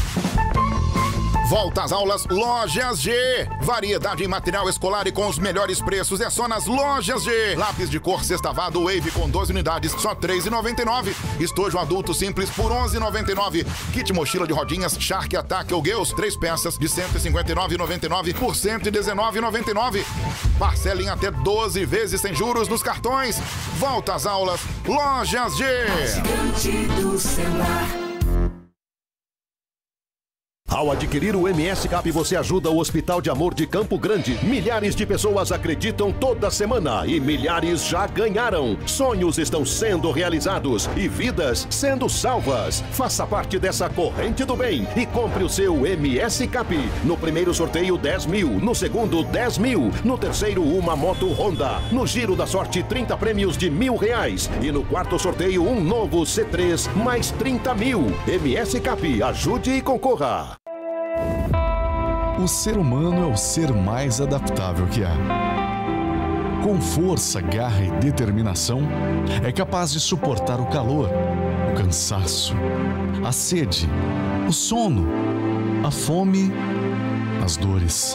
Volta às aulas Lojas G. Variedade em material escolar e com os melhores preços é só nas Lojas G. Lápis de cor sextavado Wave com doze unidades, só três reais e noventa e nove centavos. Estojo adulto simples por onze reais e noventa e nove centavos. Kit mochila de rodinhas Shark Attack ou Gales, três peças de cento e cinquenta e nove reais e noventa e nove centavos por cento e dezenove reais e noventa e nove centavos. Parcela em até doze vezes sem juros nos cartões. Volta às aulas Lojas G. Gigante do celular. Ao adquirir o M S Cap, você ajuda o Hospital de Amor de Campo Grande. Milhares de pessoas acreditam toda semana e milhares já ganharam. Sonhos estão sendo realizados e vidas sendo salvas. Faça parte dessa corrente do bem e compre o seu M S Cap. No primeiro sorteio, dez mil. No segundo, dez mil. No terceiro, uma moto Honda. No giro da sorte, trinta prêmios de mil reais. E no quarto sorteio, um novo C três, mais trinta mil. M S Cap, ajude e concorra. O ser humano é o ser mais adaptável que há. Com força, garra e determinação, é capaz de suportar o calor, o cansaço, a sede, o sono, a fome, as dores.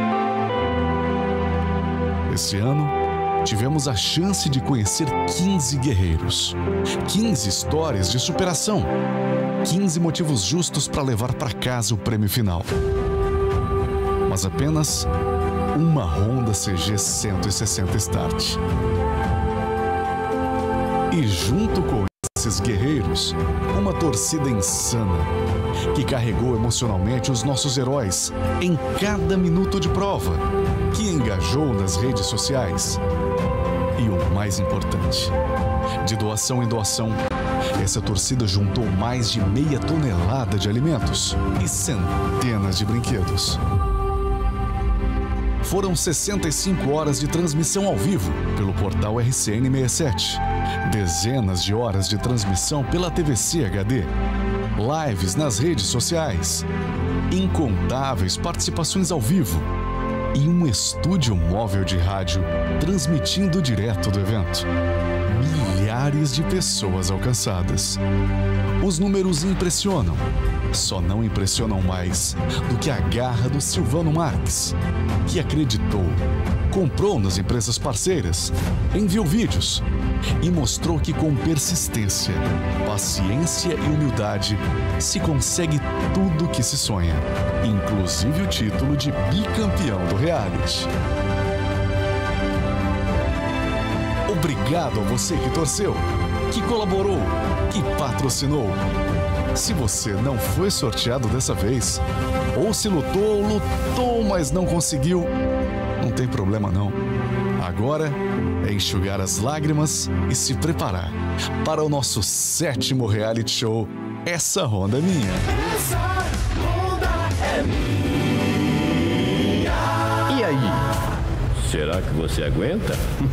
Esse ano, tivemos a chance de conhecer quinze guerreiros, quinze histórias de superação, quinze motivos justos para levar para casa o prêmio final. delas apenas uma Honda C G cento e sessenta Start. E junto com esses guerreiros, uma torcida insana que carregou emocionalmente os nossos heróis em cada minuto de prova, que engajou nas redes sociais. E o mais importante, de doação em doação, essa torcida juntou mais de meia tonelada de alimentos e centenas de brinquedos. Foram sessenta e cinco horas de transmissão ao vivo pelo portal R C N sessenta e sete, dezenas de horas de transmissão pela T V C H D, lives nas redes sociais, incontáveis participações ao vivo e um estúdio móvel de rádio transmitindo direto do evento. Milhares de pessoas alcançadas. Os números impressionam. Só não impressionam mais do que a garra do Silvano Marques, que acreditou, comprou nas empresas parceiras, enviou vídeos e mostrou que com persistência, paciência e humildade se consegue tudo o que se sonha, inclusive o título de bicampeão do reality. Obrigado a você que torceu, que colaborou, que patrocinou. Se você não foi sorteado dessa vez, ou se lutou, lutou, mas não conseguiu, não tem problema não. Agora é enxugar as lágrimas e se preparar para o nosso sétimo reality show, Essa Honda é Minha. Essa Honda é minha. E aí? Será que você aguenta?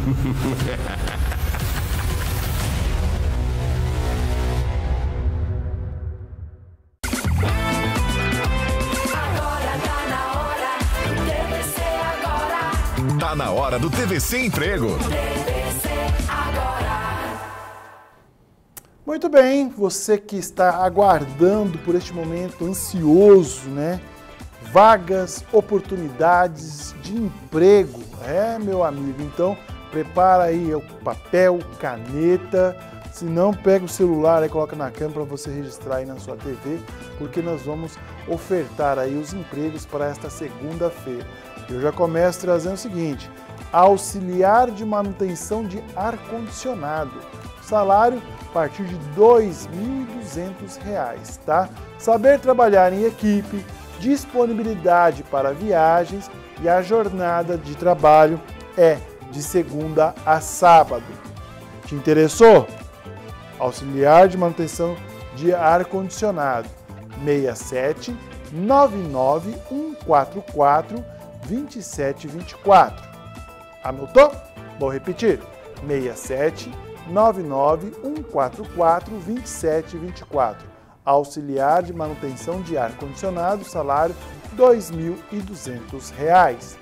Tá na hora do T V C Emprego. Muito bem, você que está aguardando por este momento ansioso, né? Vagas, oportunidades de emprego. É, meu amigo, então prepara aí o papel, caneta. Se não, pega o celular e coloca na câmera para você registrar aí na sua T V, porque nós vamos ofertar aí os empregos para esta segunda-feira. Eu já começo trazendo o seguinte: auxiliar de manutenção de ar-condicionado. Salário a partir de dois mil e duzentos reais, tá? Saber trabalhar em equipe, disponibilidade para viagens e a jornada de trabalho é de segunda a sábado. Te interessou? Auxiliar de manutenção de ar-condicionado. seis sete nove nove um quatro quatro dois sete dois quatro. Anotou? Vou repetir. seis sete nove nove um quatro quatro dois sete dois quatro. Auxiliar de manutenção de ar-condicionado, salário dois mil e duzentos reais.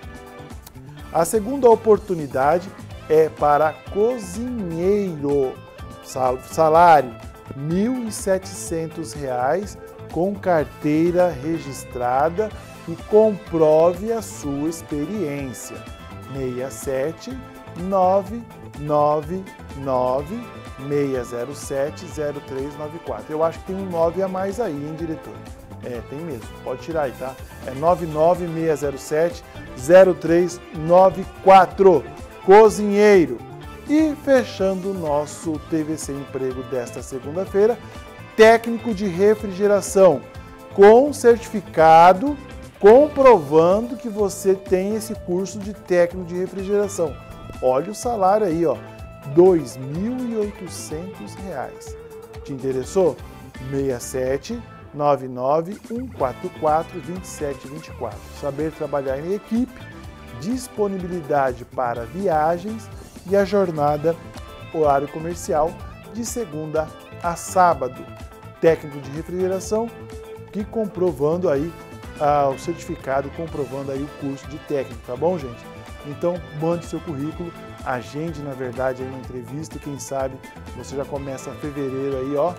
A segunda oportunidade é para cozinheiro. Salário mil e setecentos reais com carteira registrada e comprove a sua experiência. seis sete nove nove nove seis zero sete zero três nove quatro. Eu acho que tem um nove a mais aí, hein, diretor? É, tem mesmo. Pode tirar aí, tá? É nove nove seis zero sete zero três nove quatro. Cozinheiro. E fechando o nosso T V C Emprego desta segunda-feira, técnico de refrigeração com certificado comprovando que você tem esse curso de técnico de refrigeração. Olha o salário aí, ó, dois mil e oitocentos reais. Te interessou? seis sete nove nove um quatro quatro dois sete dois quatro. Saber trabalhar em equipe, disponibilidade para viagens e a jornada horário comercial de segunda a sábado. Técnico de refrigeração que comprovando aí ah, o certificado, comprovando aí o curso de técnico, tá bom, gente? Então, mande seu currículo, agende, na verdade, aí uma entrevista e quem sabe você já começa fevereiro aí, ó,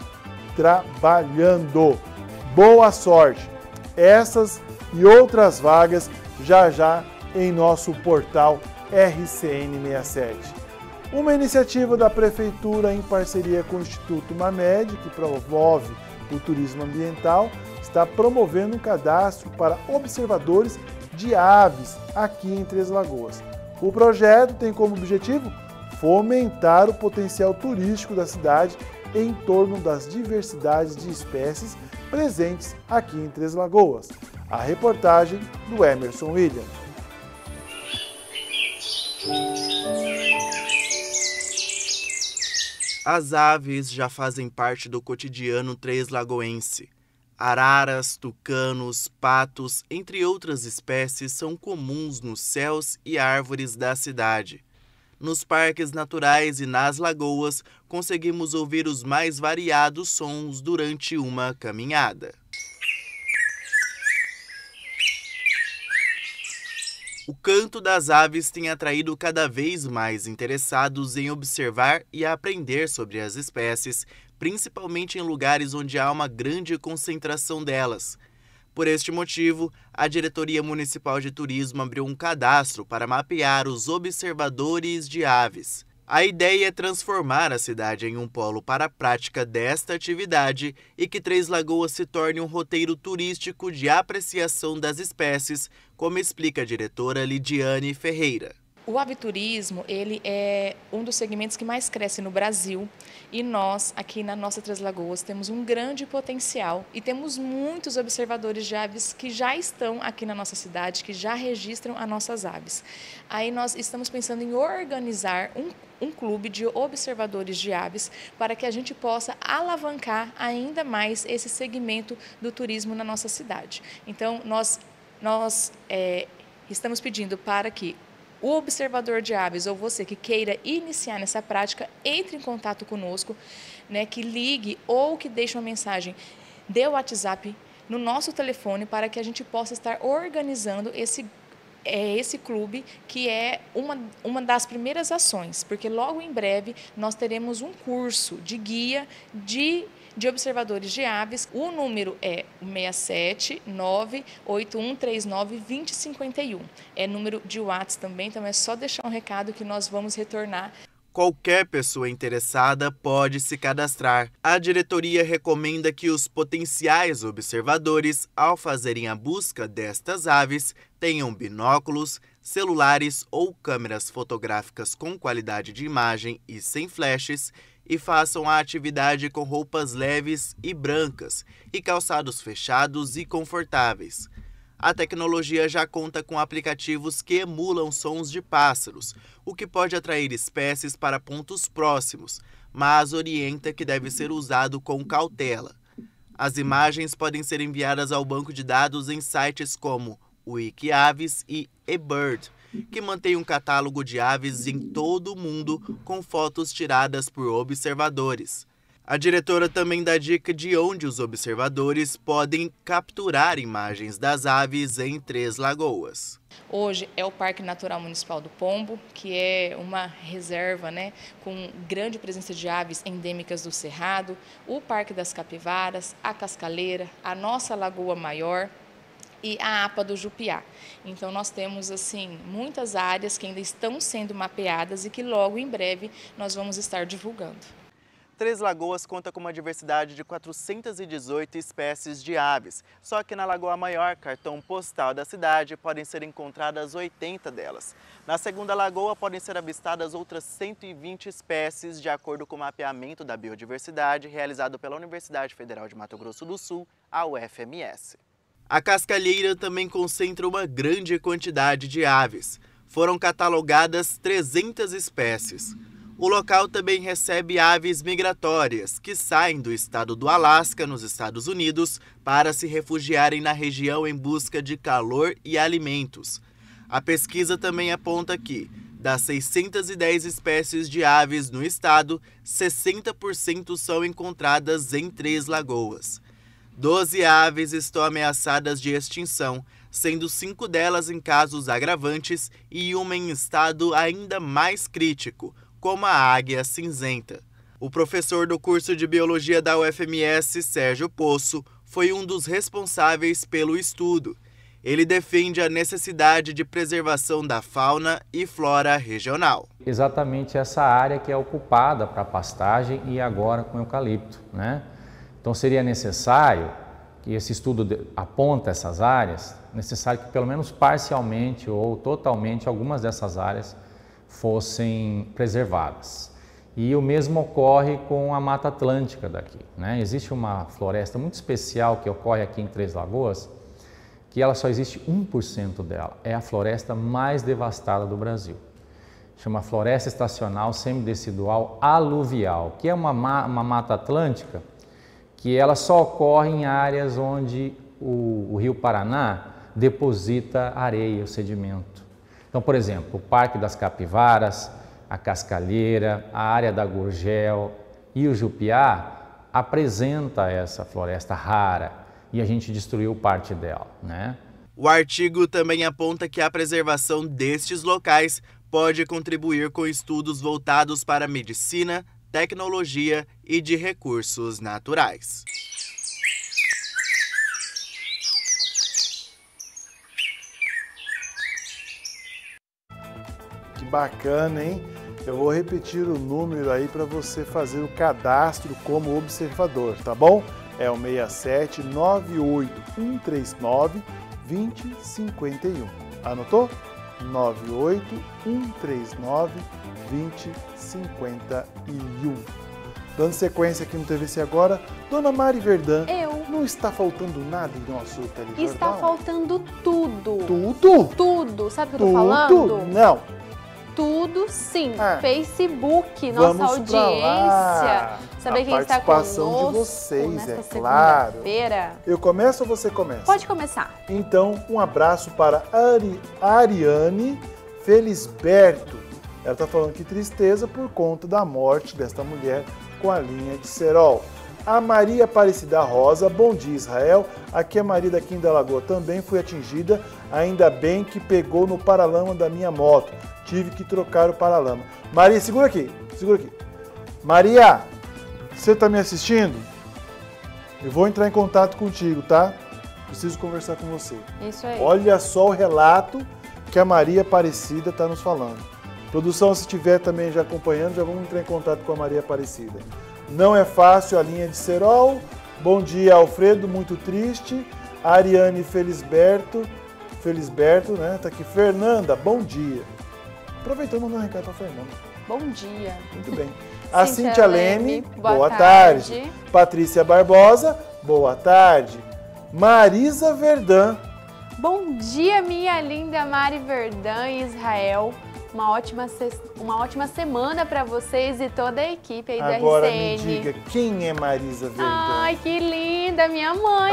trabalhando. Boa sorte! Essas e outras vagas já já em nosso portal R C N sessenta e sete. Uma iniciativa da Prefeitura em parceria com o Instituto Mamed, que promove o turismo ambiental, está promovendo um cadastro para observadores de aves aqui em Três Lagoas. O projeto tem como objetivo fomentar o potencial turístico da cidade em torno das diversidades de espécies presentes aqui em Três Lagoas. A reportagem do Emerson William. As aves já fazem parte do cotidiano três-lagoense. Araras, tucanos, patos, entre outras espécies, são comuns nos céus e árvores da cidade. Nos parques naturais e nas lagoas, conseguimos ouvir os mais variados sons durante uma caminhada. O canto das aves tem atraído cada vez mais interessados em observar e aprender sobre as espécies, principalmente em lugares onde há uma grande concentração delas. Por este motivo, a Diretoria Municipal de Turismo abriu um cadastro para mapear os observadores de aves. A ideia é transformar a cidade em um polo para a prática desta atividade e que Três Lagoas se torne um roteiro turístico de apreciação das espécies, como explica a diretora Lidiane Ferreira. O aviturismo, ele é um dos segmentos que mais cresce no Brasil e nós, aqui na nossa Três Lagoas, temos um grande potencial e temos muitos observadores de aves que já estão aqui na nossa cidade, que já registram as nossas aves. Aí nós estamos pensando em organizar um, um clube de observadores de aves para que a gente possa alavancar ainda mais esse segmento do turismo na nossa cidade. Então, nós, nós é, estamos pedindo para que o observador de aves ou você que queira iniciar nessa prática, entre em contato conosco, né, que ligue ou que deixe uma mensagem de WhatsApp no nosso telefone para que a gente possa estar organizando esse, é, esse clube, que é uma, uma das primeiras ações, porque logo em breve nós teremos um curso de guia de de observadores de aves. O número é seis sete nove oito um três nove dois zero cinco um. É número de WhatsApp também, então é só deixar um recado que nós vamos retornar. Qualquer pessoa interessada pode se cadastrar. A diretoria recomenda que os potenciais observadores, ao fazerem a busca destas aves, tenham binóculos, celulares ou câmeras fotográficas com qualidade de imagem e sem flashes, e façam a atividade com roupas leves e brancas e calçados fechados e confortáveis. A tecnologia já conta com aplicativos que emulam sons de pássaros, o que pode atrair espécies para pontos próximos, mas orienta que deve ser usado com cautela. As imagens podem ser enviadas ao banco de dados em sites como Wikiaves e eBird, que mantém um catálogo de aves em todo o mundo com fotos tiradas por observadores. A diretora também dá dica de onde os observadores podem capturar imagens das aves em Três Lagoas. Hoje é o Parque Natural Municipal do Pombo, que é uma reserva, né, com grande presença de aves endêmicas do Cerrado, o Parque das Capivaras, a Cascaleira, a nossa Lagoa Maior e a APA do Jupiá. Então nós temos assim muitas áreas que ainda estão sendo mapeadas e que logo em breve nós vamos estar divulgando. Três Lagoas conta com uma diversidade de quatrocentas e dezoito espécies de aves. Só que na Lagoa Maior, cartão postal da cidade, podem ser encontradas oitenta delas. Na segunda lagoa podem ser avistadas outras cento e vinte espécies, de acordo com o mapeamento da biodiversidade realizado pela Universidade Federal de Mato Grosso do Sul, a U F M S. A Cascalheira também concentra uma grande quantidade de aves. Foram catalogadas trezentas espécies. O local também recebe aves migratórias, que saem do estado do Alasca, nos Estados Unidos, para se refugiarem na região em busca de calor e alimentos. A pesquisa também aponta que, das seiscentas e dez espécies de aves no estado, sessenta por cento são encontradas em Três Lagoas. doze aves estão ameaçadas de extinção, sendo cinco delas em casos agravantes e uma em estado ainda mais crítico, como a águia cinzenta. O professor do curso de Biologia da U F M S, Sérgio Poço, foi um dos responsáveis pelo estudo. Ele defende a necessidade de preservação da fauna e flora regional. Exatamente essa área que é ocupada para pastagem e agora com eucalipto, né? Então seria necessário, que esse estudo aponta essas áreas, necessário que pelo menos parcialmente ou totalmente algumas dessas áreas fossem preservadas. E o mesmo ocorre com a Mata Atlântica daqui, né? Existe uma floresta muito especial que ocorre aqui em Três Lagoas, que ela só existe um por cento dela. É a floresta mais devastada do Brasil. Chama Floresta Estacional Semidecidual Aluvial, que é uma, uma mata atlântica que ela só ocorre em áreas onde o, o Rio Paraná deposita areia, o sedimento. Então, por exemplo, o Parque das Capivaras, a Cascalheira, a área da Gurgel e o Jupiá apresenta essa floresta rara e a gente destruiu parte dela, né? O artigo também aponta que a preservação destes locais pode contribuir com estudos voltados para medicina, tecnologia e de recursos naturais. Que bacana, hein? Eu vou repetir o número aí para você fazer o cadastro como observador, tá bom? É o seis sete nove oito um três nove dois zero cinco um. Anotou? nove oito um três nove dois zero cinco um. Dando sequência aqui no T V C Agora, Dona Mari Verdun, eu. Não está faltando nada em nosso telejornal? Está faltando tudo. Tudo? Tudo. Sabe o que eu Tudo? tô falando? Não. Tudo sim. Ah. Facebook, nossa Vamos audiência. Saber a quem está participação conosco de vocês, é nesta claro. segunda-feira. Eu começo ou você começa? Pode começar. Então, um abraço para Ari, Ariane Felisberto. Ela está falando que tristeza por conta da morte desta mulher com a linha de cerol. A Maria Aparecida Rosa, bom dia Israel, aqui é a Maria da Quinta Lagoa, também fui atingida, ainda bem que pegou no paralama da minha moto, tive que trocar o paralama. Maria, segura aqui, segura aqui. Maria, você está me assistindo? Eu vou entrar em contato contigo, tá? Preciso conversar com você. Isso aí. Olha só o relato que a Maria Aparecida está nos falando. Produção, se estiver também já acompanhando, já vamos entrar em contato com a Maria Aparecida. Não é fácil a linha de cerol. Bom dia, Alfredo, muito triste. Ariane Felisberto, Felisberto, né? Tá aqui. Fernanda, bom dia. Aproveitando, mandando um recado para Fernanda. Bom dia. Muito bem. A Cíntia Cíntia Leme, boa, boa tarde. tarde. Patrícia Barbosa, boa tarde. Marisa Verdun. Bom dia, minha linda Mari Verdun e Israel. Uma ótima, uma ótima semana para vocês e toda a equipe aí da Agora R C N. me diga, quem é Marisa Verdun? Ai, que linda, minha mãe,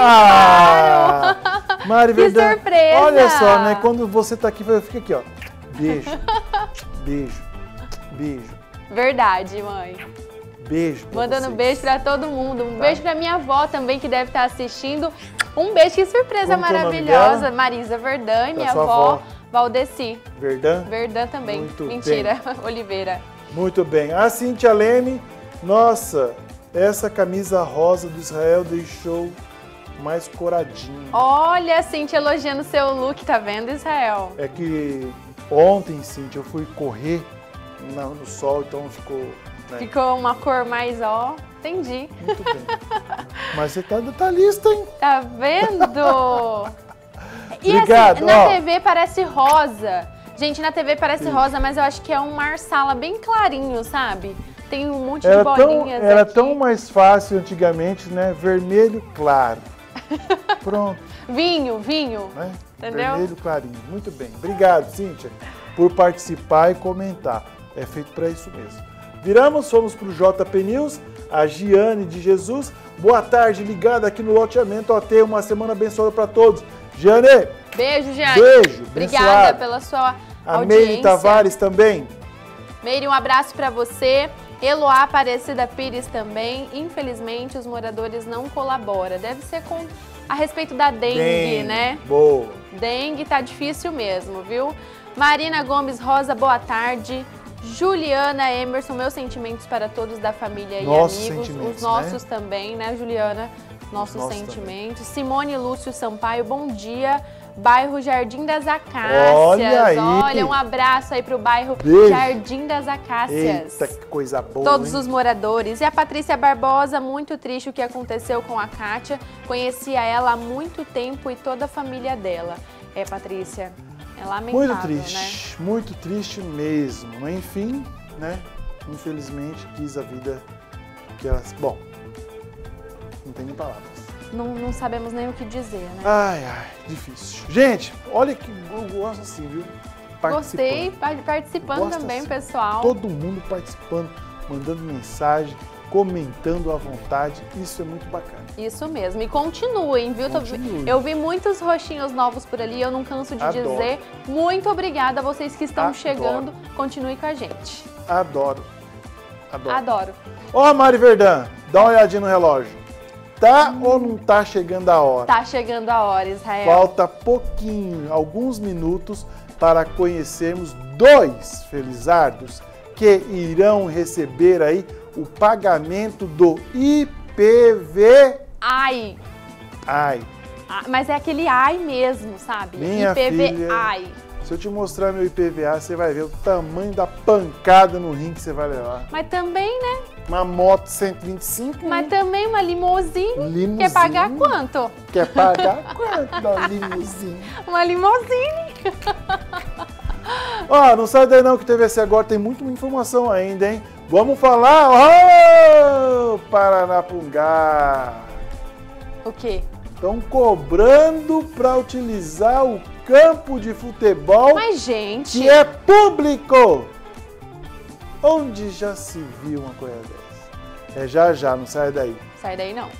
ah, claro! Mari Que Verdun, surpresa! olha só, né? Quando você tá aqui, fica aqui, ó. Beijo, beijo, beijo. Verdade, mãe. Beijo pra Mandando vocês. beijo para todo mundo. Um Tá. beijo para minha avó também, que deve estar assistindo. Um beijo, que surpresa Como que é o nome maravilhosa. dela? Marisa Verdun e minha sua avó, avó. Valdeci. Verdun? Verdun também. Muito Mentira, Oliveira. Muito bem. A Cíntia Leme, nossa, essa camisa rosa do Israel deixou mais coradinho. Olha, Cintia elogiando seu look, tá vendo, Israel? É que ontem, Cíntia, eu fui correr na- no sol, então ficou... né? Ficou uma cor mais, ó, entendi. Muito bem. Mas você tá detalhista, hein? Tá vendo? E Obrigado, assim, na ó. T V parece rosa. Gente, na T V parece Sim. rosa, mas eu acho que é um marsala bem clarinho, sabe? Tem um monte Era, de tão, bolinhas era aqui. tão mais fácil antigamente, né? Vermelho claro. Pronto. Vinho, vinho. Né? Entendeu? Vermelho clarinho. Muito bem. Obrigado, Cíntia, por participar e comentar. É feito para isso mesmo. Viramos, fomos para o J P News. A Giane de Jesus. Boa tarde, ligada aqui no Loteamento O T. Uma semana abençoada para todos. Giane! Beijo, Giane. Beijo, Obrigada abençoado. pela sua A audiência. Meire Tavares também. Meire, um abraço para você. Eloá Aparecida Pires também. Infelizmente, os moradores não colaboram. Deve ser com a respeito da dengue, Dengue, né? Boa. Dengue tá difícil mesmo, viu? Marina Gomes Rosa, boa tarde. Juliana Emerson, meus sentimentos para todos da família Nossos e amigos. sentimentos, Os nossos né? também, né, Juliana? Nossos nossos sentimentos. Simone Lúcio Sampaio, bom dia. bairro Jardim das Acácias. Olha aí. Olha, um abraço aí pro bairro Beijo. Jardim das Acácias. Eita, que coisa boa, Todos hein? os moradores. E a Patrícia Barbosa, muito triste o que aconteceu com a Kátia. Conhecia ela há muito tempo e toda a família dela. É, Patrícia, é lamentável, Muito triste, né? muito triste mesmo. Enfim, né? Infelizmente quis a vida que elas... Bom, não tem nem palavras. Não, não sabemos nem o que dizer, né? Ai, ai, difícil. Gente, olha que eu gosto assim, viu? Gostei, participando Gosto também, assim, pessoal. Todo mundo participando, mandando mensagem, comentando à vontade. Isso é muito bacana. Isso mesmo. E continuem, viu? Continue. Eu vi muitos rostinhos novos por ali, eu não canso de Adoro. dizer. Muito obrigada a vocês que estão Adoro. chegando. Continue com a gente. Adoro. Adoro. Adoro. Ó, Mari Verdã, dá uma olhadinha no relógio. Tá hum. ou não tá chegando a hora? Tá chegando a hora, Israel. Falta pouquinho, alguns minutos, para conhecermos dois felizardos que irão receber aí o pagamento do I P V. Ai. Ai. Ah, mas é aquele ai mesmo, sabe? Minha I P V filha, ai. se eu te mostrar meu I P V A, você vai ver o tamanho da pancada no rim que você vai levar. Mas também, né? Uma moto cento e vinte e cinco. Mas também uma limousine. Limousine. Quer pagar quanto? Quer pagar quanto da limousine? Uma limousine. Ó, não sai daí não que o T V C agora tem muita informação ainda, hein? Vamos falar, oh, Paranapungá. O quê? Estão cobrando para utilizar o campo de futebol. Mas, gente... Que é público. Onde já se viu uma coisa dessa? É já já, não sai daí. Sai daí não.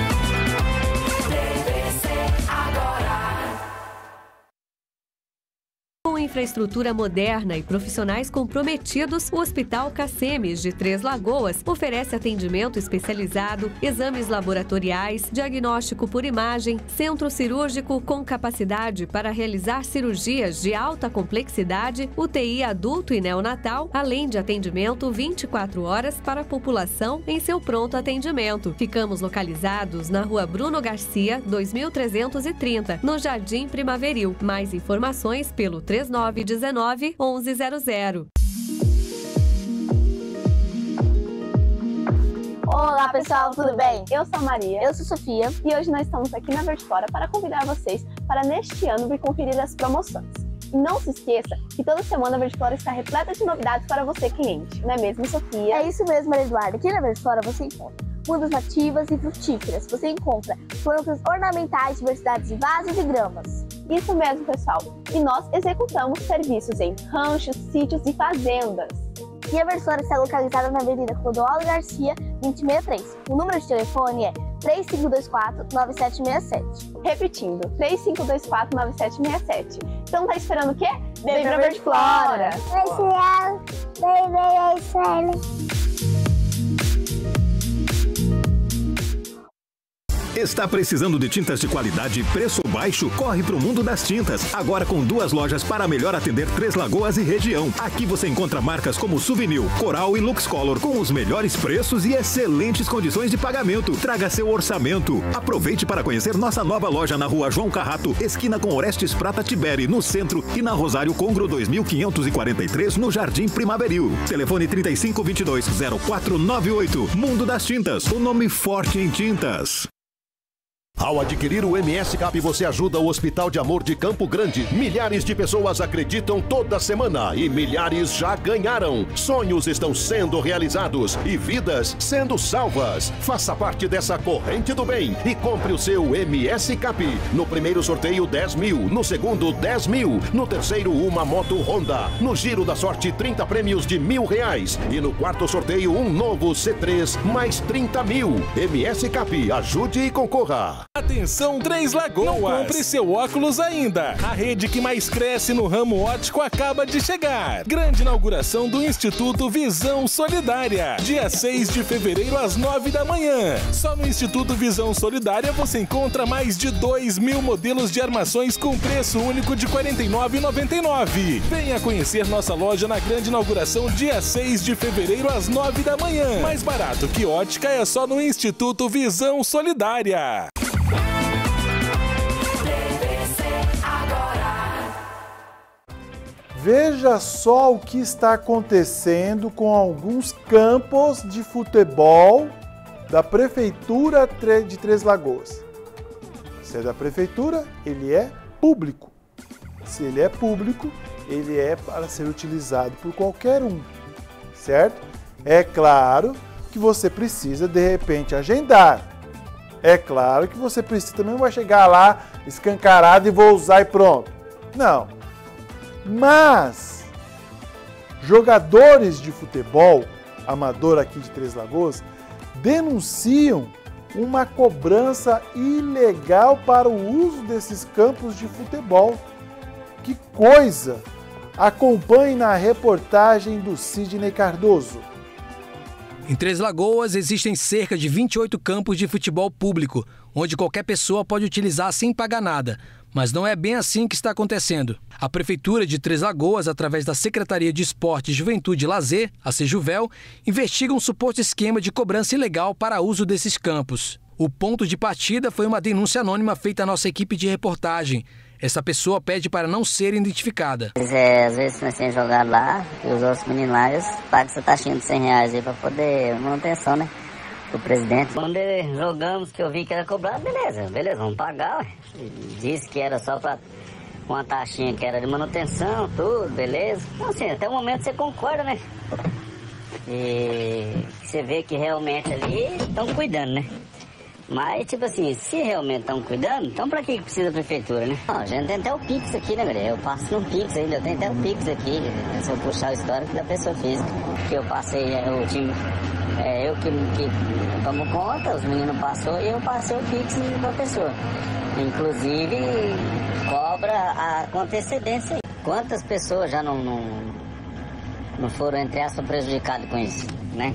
Com infraestrutura moderna e profissionais comprometidos, o Hospital Cacemes de Três Lagoas oferece atendimento especializado, exames laboratoriais, diagnóstico por imagem, centro cirúrgico com capacidade para realizar cirurgias de alta complexidade, U T I adulto e neonatal, além de atendimento vinte e quatro horas para a população em seu pronto atendimento. Ficamos localizados na Rua Bruno Garcia, dois mil trezentos e trinta, no Jardim Primaveril. Mais informações pelo três nove um nove, onze zero zero. Olá pessoal, tudo bem? Eu sou a Maria, eu sou a Sofia e hoje nós estamos aqui na Vertifora para convidar vocês para neste ano vir conferir as promoções. E não se esqueça que toda semana a Vertifora está repleta de novidades para você, cliente. Não é mesmo, Sofia? É isso mesmo, Maria Eduarda. Aqui na Vertifora você encontra mudas nativas e frutíferas. Você encontra plantas ornamentais, diversidades de vasos e gramas. Isso mesmo, pessoal. E nós executamos serviços em ranchos, sítios e fazendas. E a Vertifora está localizada na Avenida Clodoaldo Garcia, vinte e sessenta e três. O número de telefone é três cinco dois quatro, nove sete seis sete. Repetindo, três cinco dois quatro, nove sete seis sete. Então tá esperando o quê? Vem pra Vertifora! Pessoal, vem ver a escola. Está precisando de tintas de qualidade e preço baixo? Corre para o Mundo das Tintas. Agora com duas lojas para melhor atender Três Lagoas e região. Aqui você encontra marcas como Souvenir, Coral e Luxcolor com os melhores preços e excelentes condições de pagamento. Traga seu orçamento. Aproveite para conhecer nossa nova loja na Rua João Carrato, esquina com Orestes Prata Tiberi, no centro, e na Rosário Congro dois mil quinhentos e quarenta e três, no Jardim Primaveril. Telefone trinta e cinco, vinte e dois, zero quatro nove oito. Mundo das Tintas, o nome forte em tintas. Ao adquirir o M S Cap, você ajuda o Hospital de Amor de Campo Grande. Milhares de pessoas acreditam toda semana e milhares já ganharam. Sonhos estão sendo realizados e vidas sendo salvas. Faça parte dessa corrente do bem e compre o seu M S Cap. No primeiro sorteio, dez mil. No segundo, dez mil. No terceiro, uma moto Honda. No giro da sorte, trinta prêmios de mil reais. E no quarto sorteio, um novo C três, mais trinta mil. M S Cap, ajude e concorra. Atenção, Três Lagoas! Não compre seu óculos ainda! A rede que mais cresce no ramo óptico acaba de chegar. Grande inauguração do Instituto Visão Solidária. Dia seis de fevereiro, às nove da manhã. Só no Instituto Visão Solidária você encontra mais de dois mil modelos de armações com preço único de quarenta e nove reais e noventa e nove centavos. Venha conhecer nossa loja na grande inauguração dia seis de fevereiro, às nove da manhã. Mais barato que ótica é só no Instituto Visão Solidária. T V C Veja só o que está acontecendo com alguns campos de futebol da Prefeitura de Três Lagoas. Se é da Prefeitura, ele é público. Se ele é público, ele é para ser utilizado por qualquer um, certo? É claro que você precisa, de repente, agendar. É claro que você precisa, também não vai chegar lá escancarado e vou usar e pronto. Não. Mas, jogadores de futebol, amador aqui de Três Lagoas, denunciam uma cobrança ilegal para o uso desses campos de futebol. Que coisa! Acompanhe na reportagem do Sidney Cardoso. Em Três Lagoas existem cerca de vinte e oito campos de futebol público, onde qualquer pessoa pode utilizar sem pagar nada. Mas não é bem assim que está acontecendo. A Prefeitura de Três Lagoas, através da Secretaria de Esporte, Juventude e Lazer, a Sejuvel, investiga um suposto esquema de cobrança ilegal para uso desses campos. O ponto de partida foi uma denúncia anônima feita à nossa equipe de reportagem. Essa pessoa pede para não ser identificada. É, às vezes nós temos jogado lá, e os outros meninos lá, eles pagam essa taxinha de cem reais aí para poder manutenção, né? O presidente. Quando jogamos, que eu vi que era cobrado, beleza, beleza, vamos pagar. Disse que era só para uma taxinha que era de manutenção, tudo, beleza. Então, assim, até o momento você concorda, né? E você vê que realmente ali estão cuidando, né? Mas, tipo assim, se realmente estão cuidando, então pra que precisa a prefeitura, né? Ó, a gente tem até o Pix aqui, né, galera? Eu passo no Pix ainda, eu tenho até o Pix aqui, se eu puxar o histórico da pessoa física. Que eu passei, o time, é, eu que, que tomo conta, os meninos passou e eu passei o Pix pra pessoa. Inclusive, cobra a, com antecedência aí. Quantas pessoas já não, não, não foram, entre aspas, prejudicadas com isso, né?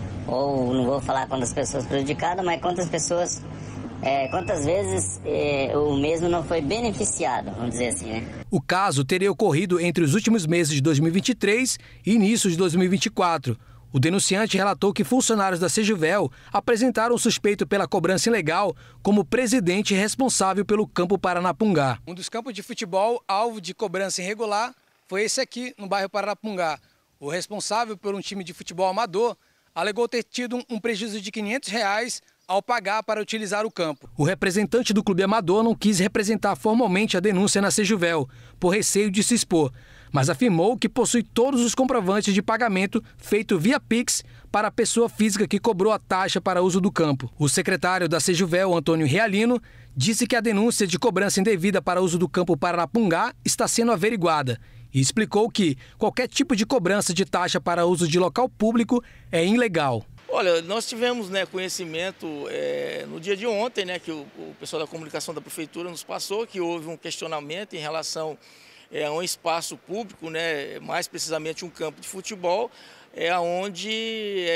Ou não vou falar quantas pessoas prejudicadas, mas quantas pessoas, é, quantas vezes é, o mesmo não foi beneficiado, vamos dizer assim, né? O caso teria ocorrido entre os últimos meses de dois mil e vinte e três e início de dois mil e vinte e quatro. O denunciante relatou que funcionários da Sejuvel apresentaram o suspeito pela cobrança ilegal como presidente responsável pelo campo Paranapungá. Um dos campos de futebol alvo de cobrança irregular foi esse aqui, no bairro Paranapungá. O responsável por um time de futebol amador alegou ter tido um prejuízo de quinhentos reais ao pagar para utilizar o campo. O representante do clube amador não quis representar formalmente a denúncia na Sejuvel, por receio de se expor, mas afirmou que possui todos os comprovantes de pagamento feito via Pix para a pessoa física que cobrou a taxa para uso do campo. O secretário da Sejuvel, Antônio Realino, disse que a denúncia de cobrança indevida para uso do campo Paranapungá está sendo averiguada e explicou que qualquer tipo de cobrança de taxa para uso de local público é ilegal. Olha, nós tivemos, né, conhecimento é, no dia de ontem, né, que o, o pessoal da comunicação da prefeitura nos passou, que houve um questionamento em relação é, a um espaço público, né, mais precisamente um campo de futebol, é, onde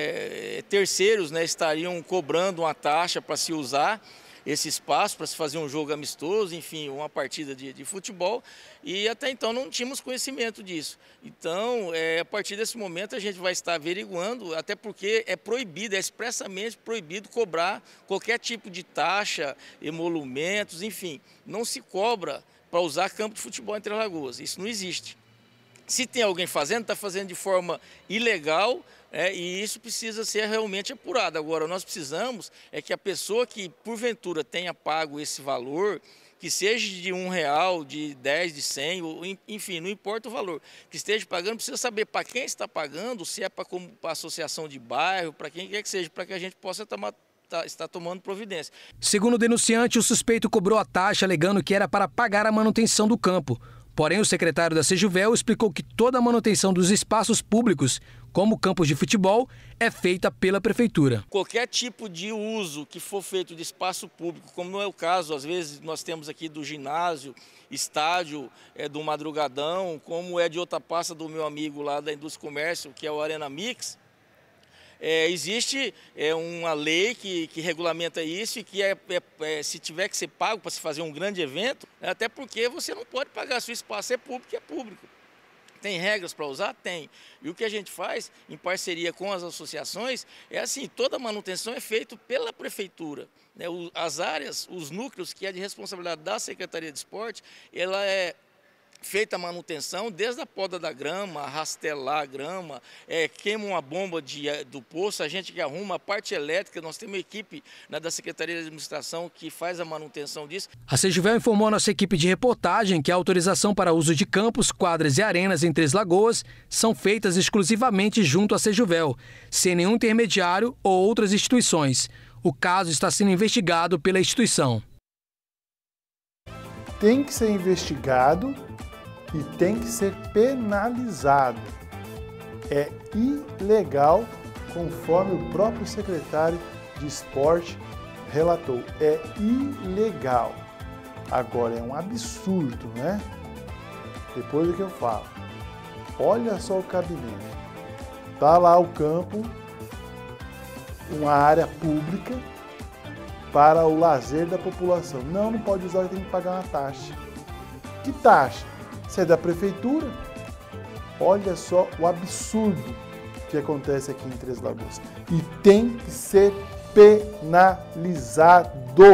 é, terceiros, né, estariam cobrando uma taxa para se usar esse espaço para se fazer um jogo amistoso, enfim, uma partida de, de futebol, e até então não tínhamos conhecimento disso. Então, é, a partir desse momento a gente vai estar averiguando, até porque é proibido, é expressamente proibido cobrar qualquer tipo de taxa, emolumentos, enfim, não se cobra para usar campo de futebol em Três Lagoas, isso não existe. Se tem alguém fazendo, está fazendo de forma ilegal, é, e isso precisa ser realmente apurado. Agora, nós precisamos é que a pessoa que, porventura, tenha pago esse valor, que seja de um real, de dez, de cem, ou, enfim, não importa o valor, que esteja pagando, precisa saber para quem está pagando, se é para a associação de bairro, para quem quer que seja, para que a gente possa tomar, tá, estar tomando providência. Segundo o denunciante, o suspeito cobrou a taxa alegando que era para pagar a manutenção do campo. Porém, o secretário da Sejuvel explicou que toda a manutenção dos espaços públicos, como campos de futebol, é feita pela prefeitura. Qualquer tipo de uso que for feito de espaço público, como não é o caso, às vezes nós temos aqui do ginásio, estádio é, do Madrugadão, como é de outra pasta do meu amigo lá da Indústria e Comércio, que é o Arena Mix, É, existe é, uma lei que, que regulamenta isso e que é, é, é, se tiver que ser pago para se fazer um grande evento, até porque você não pode pagar, se o espaço é público, é público. Tem regras para usar? Tem. E o que a gente faz, em parceria com as associações, é assim, toda a manutenção é feita pela prefeitura. Né? As áreas, os núcleos que é de responsabilidade da Secretaria de Esporte, ela é feita a manutenção, desde a poda da grama, rastelar a grama, é, queima uma bomba de, do poço, a gente que arruma a parte elétrica, nós temos uma equipe, né, da Secretaria de Administração que faz a manutenção disso. A Sejuvel informou a nossa equipe de reportagem que a autorização para uso de campos, quadras e arenas em Três Lagoas são feitas exclusivamente junto à Sejuvel, sem nenhum intermediário ou outras instituições. O caso está sendo investigado pela instituição. Tem que ser investigado e tem que ser penalizado. É ilegal, conforme o próprio secretário de Esporte relatou. É ilegal. Agora, é um absurdo, né? Depois do que eu falo. Olha só o cabimento. Tá lá o campo, uma área pública para o lazer da população. Não, não pode usar, tem que pagar uma taxa. Que taxa? Se é da prefeitura? Olha só o absurdo que acontece aqui em Três Lagoas. E tem que ser penalizado.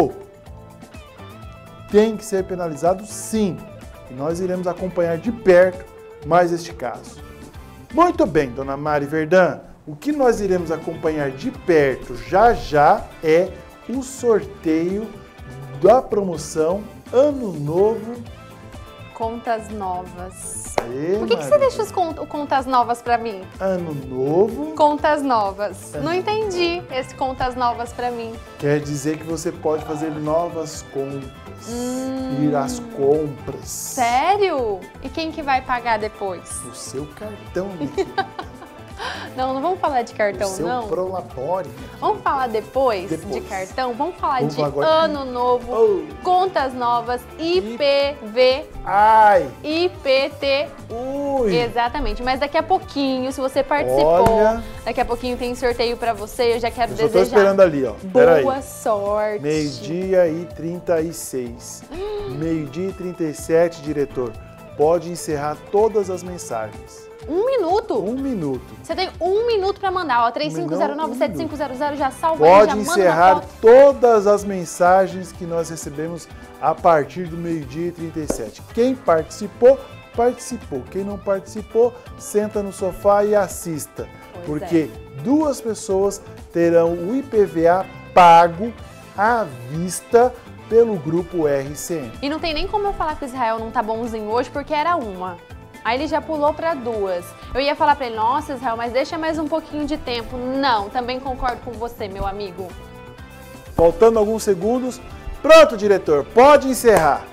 Tem que ser penalizado, sim. E nós iremos acompanhar de perto mais este caso. Muito bem, dona Mari Verdun. O que nós iremos acompanhar de perto já já é o sorteio da promoção Ano Novo. Contas novas. Aê, Por que, que você deixa os cont contas novas pra mim? Ano Novo. Contas novas. Ano Não entendi esse contas novas pra mim. Quer dizer que você pode fazer novas compras. Hum, ir às compras. Sério? E quem que vai pagar depois? O seu cartão, minha filha. Não, não vamos falar de cartão, o seu não. Prolabore. Vamos falar depois, depois de cartão? Vamos falar vamos de agora. ano novo, oh. contas novas, I P V, Ai. I P T. Ui. Exatamente, mas daqui a pouquinho, se você participou, Olha. daqui a pouquinho tem sorteio pra você, eu já quero Eu só desejar. tô esperando ali, ó. Boa aí. sorte. Meio-dia e trinta e seis. Meio-dia e trinta e sete, diretor. Pode encerrar todas as mensagens. Um minuto? Um minuto. Você tem um minuto pra mandar, ó. três cinco zero nove, sete cinco zero zero, já salva Pode aí, já encerrar manda uma foto. todas as mensagens que nós recebemos a partir do meio-dia e trinta e sete. Quem participou, participou. Quem não participou, senta no sofá e assista. Pois porque é. duas pessoas terão o I P V A pago à vista pelo grupo R C N. E não tem nem como eu falar que o Israel não tá bonzinho hoje, porque era uma. Aí ele já pulou para duas. Eu ia falar para ele, nossa, Israel, mas deixa mais um pouquinho de tempo. Não, também concordo com você, meu amigo. Faltando alguns segundos. Pronto, diretor, pode encerrar.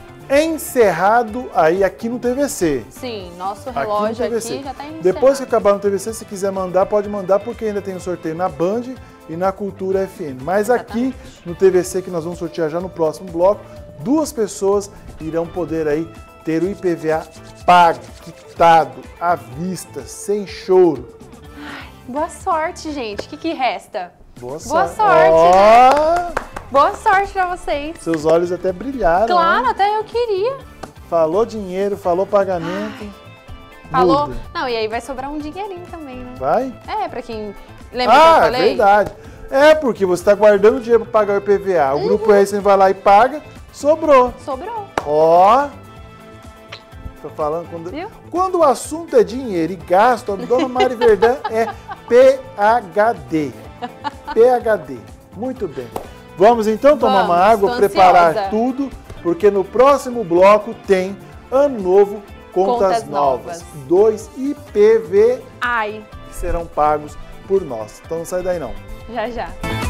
Encerrado aí aqui no T V C. Sim, nosso relógio aqui, aqui já tá encerrado. Depois que acabar no T V C, se quiser mandar, pode mandar, porque ainda tem o sorteio na Band e na Cultura F M. Mas aqui no T V C, que nós vamos sortear já no próximo bloco, duas pessoas irão poder aí ter o I P V A pago, quitado, à vista, sem choro. Ai, boa sorte, gente. O que, que resta? Boa sorte. Boa sorte, oh! né? Boa sorte pra vocês. Seus olhos até brilharam. Claro, né? até eu queria. Falou dinheiro, falou pagamento. Ai, falou? Muda. Não, e aí vai sobrar um dinheirinho também, né? Vai? É, pra quem... Lembra ah, que eu falei? É verdade. É, porque você está guardando dinheiro para pagar o I P V A. O uhum. grupo R C N vai lá e paga, sobrou. Sobrou. Ó... Tô falando, quando, quando o assunto é dinheiro e gasto, a dona Mari Verdun é P H D. P H D. Muito bem. Vamos então tomar Vamos, uma água, preparar ansiosa. tudo, porque no próximo bloco tem Ano Novo, Contas, Contas Novas. novas. Dois I P V Ai. que serão pagos por nós. Então não sai daí não. Já, já.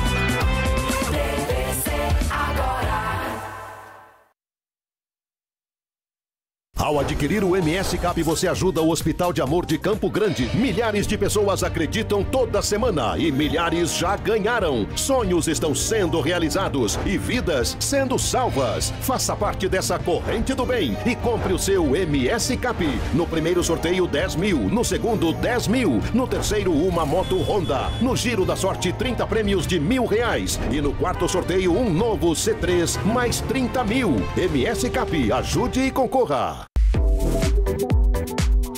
Ao adquirir o M S Cap, você ajuda o Hospital de Amor de Campo Grande. Milhares de pessoas acreditam toda semana e milhares já ganharam. Sonhos estão sendo realizados e vidas sendo salvas. Faça parte dessa corrente do bem e compre o seu M S Cap. No primeiro sorteio, dez mil. No segundo, dez mil. No terceiro, uma moto Honda. No giro da sorte, trinta prêmios de mil reais. E no quarto sorteio, um novo C três, mais trinta mil. M S Cap, ajude e concorra.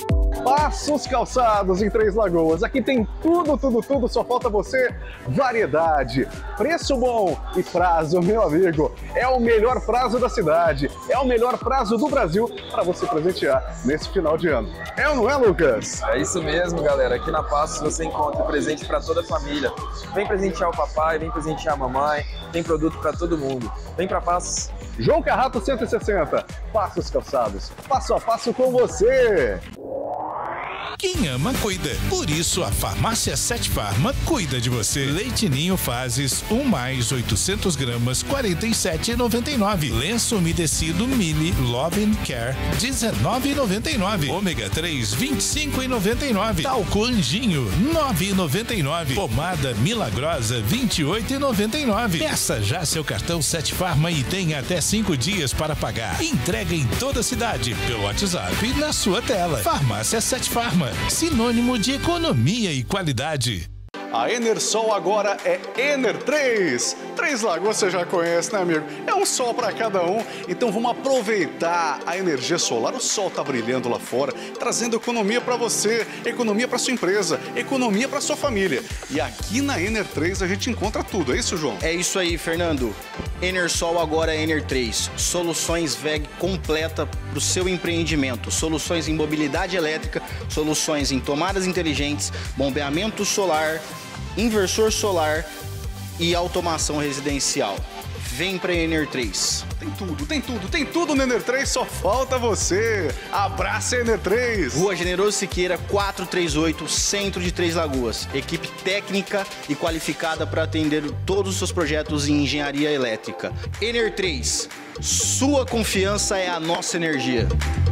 Passos Calçados em Três Lagoas. Aqui tem tudo, tudo, tudo, só falta você. Variedade, preço bom e prazo, meu amigo. É o melhor prazo da cidade, é o melhor prazo do Brasil para você presentear nesse final de ano. É ou não é, Lucas? É isso mesmo, galera. Aqui na Passos você encontra presente para toda a família. Vem presentear o papai, vem presentear a mamãe, tem produto para todo mundo. Vem para Passos. João Carrato cento e sessenta, Passos Calçados, passo a passo com você. Quem ama, cuida. Por isso, a Farmácia Sete Farma cuida de você. Leite Ninho Fases, um mais oitocentos gramas, quarenta e sete reais e noventa e nove. Lenço umedecido Mili Love and Care, dezenove reais e noventa e nove. Ômega três, vinte e cinco reais e noventa e nove. Talco Anjinho, nove reais e noventa e nove. Pomada Milagrosa, vinte e oito reais e noventa e nove. Peça já seu cartão Sete Farma e tenha até cinco dias para pagar. Entrega em toda a cidade, pelo WhatsApp e na sua tela. Farmácia Sete Farma, sinônimo de economia e qualidade. A Enersol agora é Ener três. Três Lagoas você já conhece, né, amigo? É um sol para cada um, então vamos aproveitar a energia solar. O sol tá brilhando lá fora, trazendo economia para você, economia para sua empresa, economia para sua família. E aqui na Ener três a gente encontra tudo, é isso, João? É isso aí, Fernando. Enersol agora é Ener três. Soluções W E G completa para o seu empreendimento. Soluções em mobilidade elétrica, soluções em tomadas inteligentes, bombeamento solar, inversor solar e automação residencial. Vem para Ener três. Tem tudo, tem tudo, tem tudo no Ener três, só falta você. Abraça Ener três. Rua Generoso Siqueira, quatrocentos e trinta e oito, centro de Três Lagoas. Equipe técnica e qualificada para atender todos os seus projetos em engenharia elétrica. Ener três, sua confiança é a nossa energia.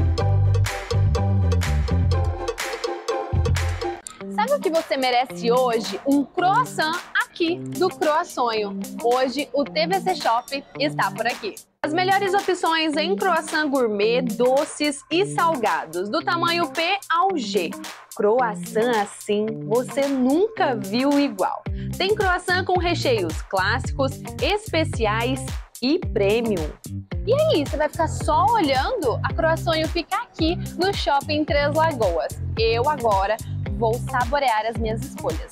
Sabe o que você merece hoje? Um croissant aqui do Croassonho. Hoje o T V C Shop está por aqui. As melhores opções em croissant gourmet, doces e salgados, do tamanho P ao G. Croissant assim você nunca viu igual. Tem croissant com recheios clássicos, especiais e premium. E aí, você vai ficar só olhando? A Croassonho fica aqui no Shopping Três Lagoas. Eu agora vou saborear as minhas escolhas.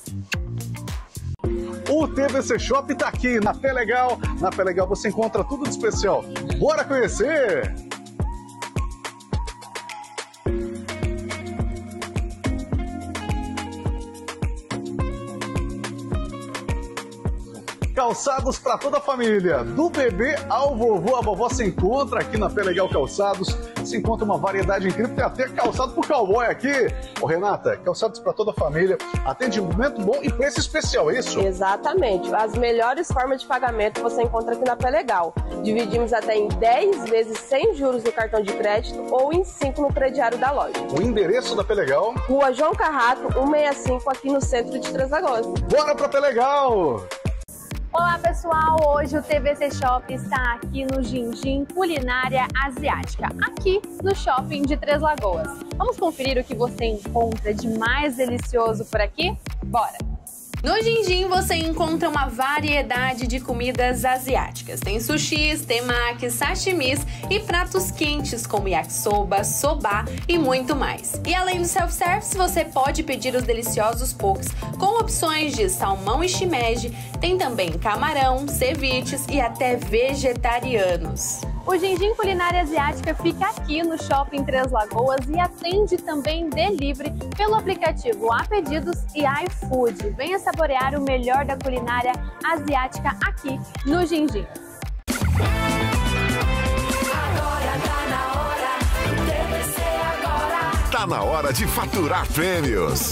O T V C Shop tá aqui na Fé Legal. Na Fé Legal você encontra tudo de especial. Bora conhecer! Calçados para toda a família, do bebê ao vovô, a vovó se encontra aqui na Fé Legal Calçados, se encontra uma variedade incrível, tem até calçado pro cowboy aqui. Ô Renata, calçados para toda a família, atendimento bom e preço especial, é isso? Exatamente, as melhores formas de pagamento você encontra aqui na Fé Legal. Dividimos até em dez vezes sem juros no cartão de crédito ou em cinco no crediário da loja. O endereço da Fé Legal? Rua João Carrato, cento e sessenta e cinco, aqui no centro de Três Lagoas. Bora pra Fé Legal! Olá pessoal, hoje o T V C Shop está aqui no Gingim Culinária Asiática, aqui no Shopping de Três Lagoas. Vamos conferir o que você encontra de mais delicioso por aqui? Bora! No Gingim você encontra uma variedade de comidas asiáticas. Tem sushis, temakis, sashimis e pratos quentes como yakisoba, soba e muito mais. E além do self-service, você pode pedir os deliciosos pokes com opções de salmão e shimeji. Tem também camarão, ceviches e até vegetarianos. O Gingim Culinária Asiática fica aqui no Shopping Três Lagoas e atende também delivery pelo aplicativo A Pedidos e iFood. Venha saborear o melhor da culinária asiática aqui no Gingim. Tá na hora de faturar prêmios.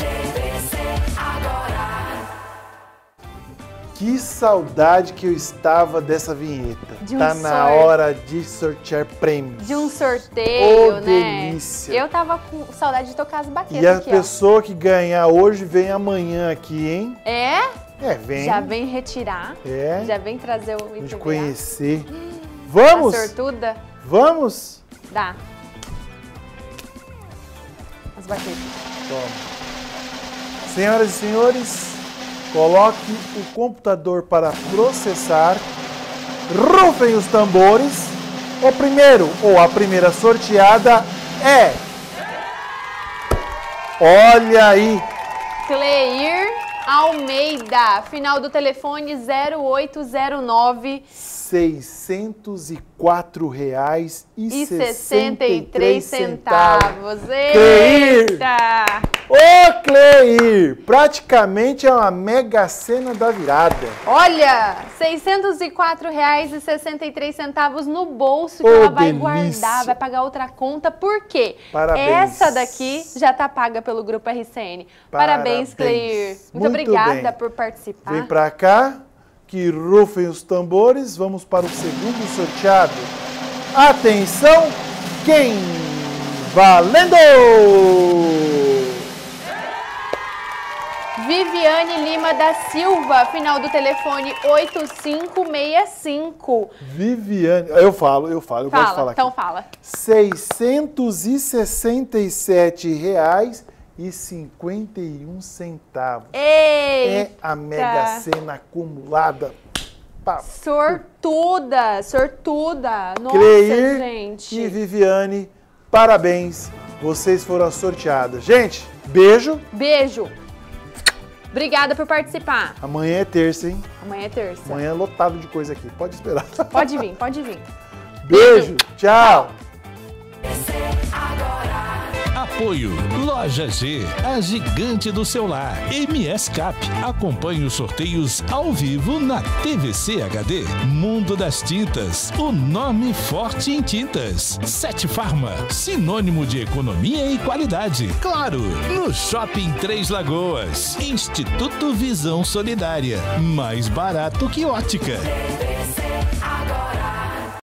Que saudade que eu estava dessa vinheta. De um tá na sorte... hora de sortear prêmios. De um sorteio, oh, né? Delícia. Eu tava com saudade de tocar as baquetas E a aqui, pessoa ó. que ganhar hoje vem amanhã aqui, hein? É? É, vem. Já vem retirar. É. Já vem trazer o De conhecer. Vamos? Vamos? A sortuda? Vamos? Dá. As baquetas. Toma. Senhoras e senhores, coloque o computador para processar. Rufem os tambores. O primeiro ou a primeira sorteada é Olha aí. Cleir Almeida, final do telefone zero oito zero nove. seiscentos e quatro reais e sessenta e três centavos. Cleir! Eita! Ô, Cleir! Praticamente é uma mega cena da virada. Olha, seiscentos e quatro reais e sessenta e três centavos no bolso que Ô, ela vai delícia. guardar, vai pagar outra conta. Por quê? Parabéns. Essa daqui já tá paga pelo Grupo R C N. Parabéns, Parabéns. Cleir. Muito, Muito obrigada bem. por participar. Vem pra cá, que rufem os tambores. Vamos para o segundo sorteado. Atenção, quem? Valendo! Viviane Lima da Silva, final do telefone oito cinco seis cinco. Viviane, eu falo, eu falo, eu Fala, gosto de falar então aqui. fala. seiscentos e sessenta e sete reais e cinquenta e um centavos. Eita! É a Mega Sena acumulada. Pá. Sortuda, sortuda. Nossa, Cleir gente. e Viviane, parabéns. Vocês foram as sorteadas. Gente, beijo. Beijo. Obrigada por participar. Amanhã é terça, hein? Amanhã é terça. Amanhã é lotado de coisa aqui. Pode esperar. Pode vir, pode vir. Beijo. Tchau. Apoio Loja G, a gigante do celular. M S Cap. Acompanhe os sorteios ao vivo na T V C H D. Mundo das Tintas, o nome forte em tintas. Sete Farma, sinônimo de economia e qualidade. Claro, no Shopping Três Lagoas. Instituto Visão Solidária, mais barato que ótica.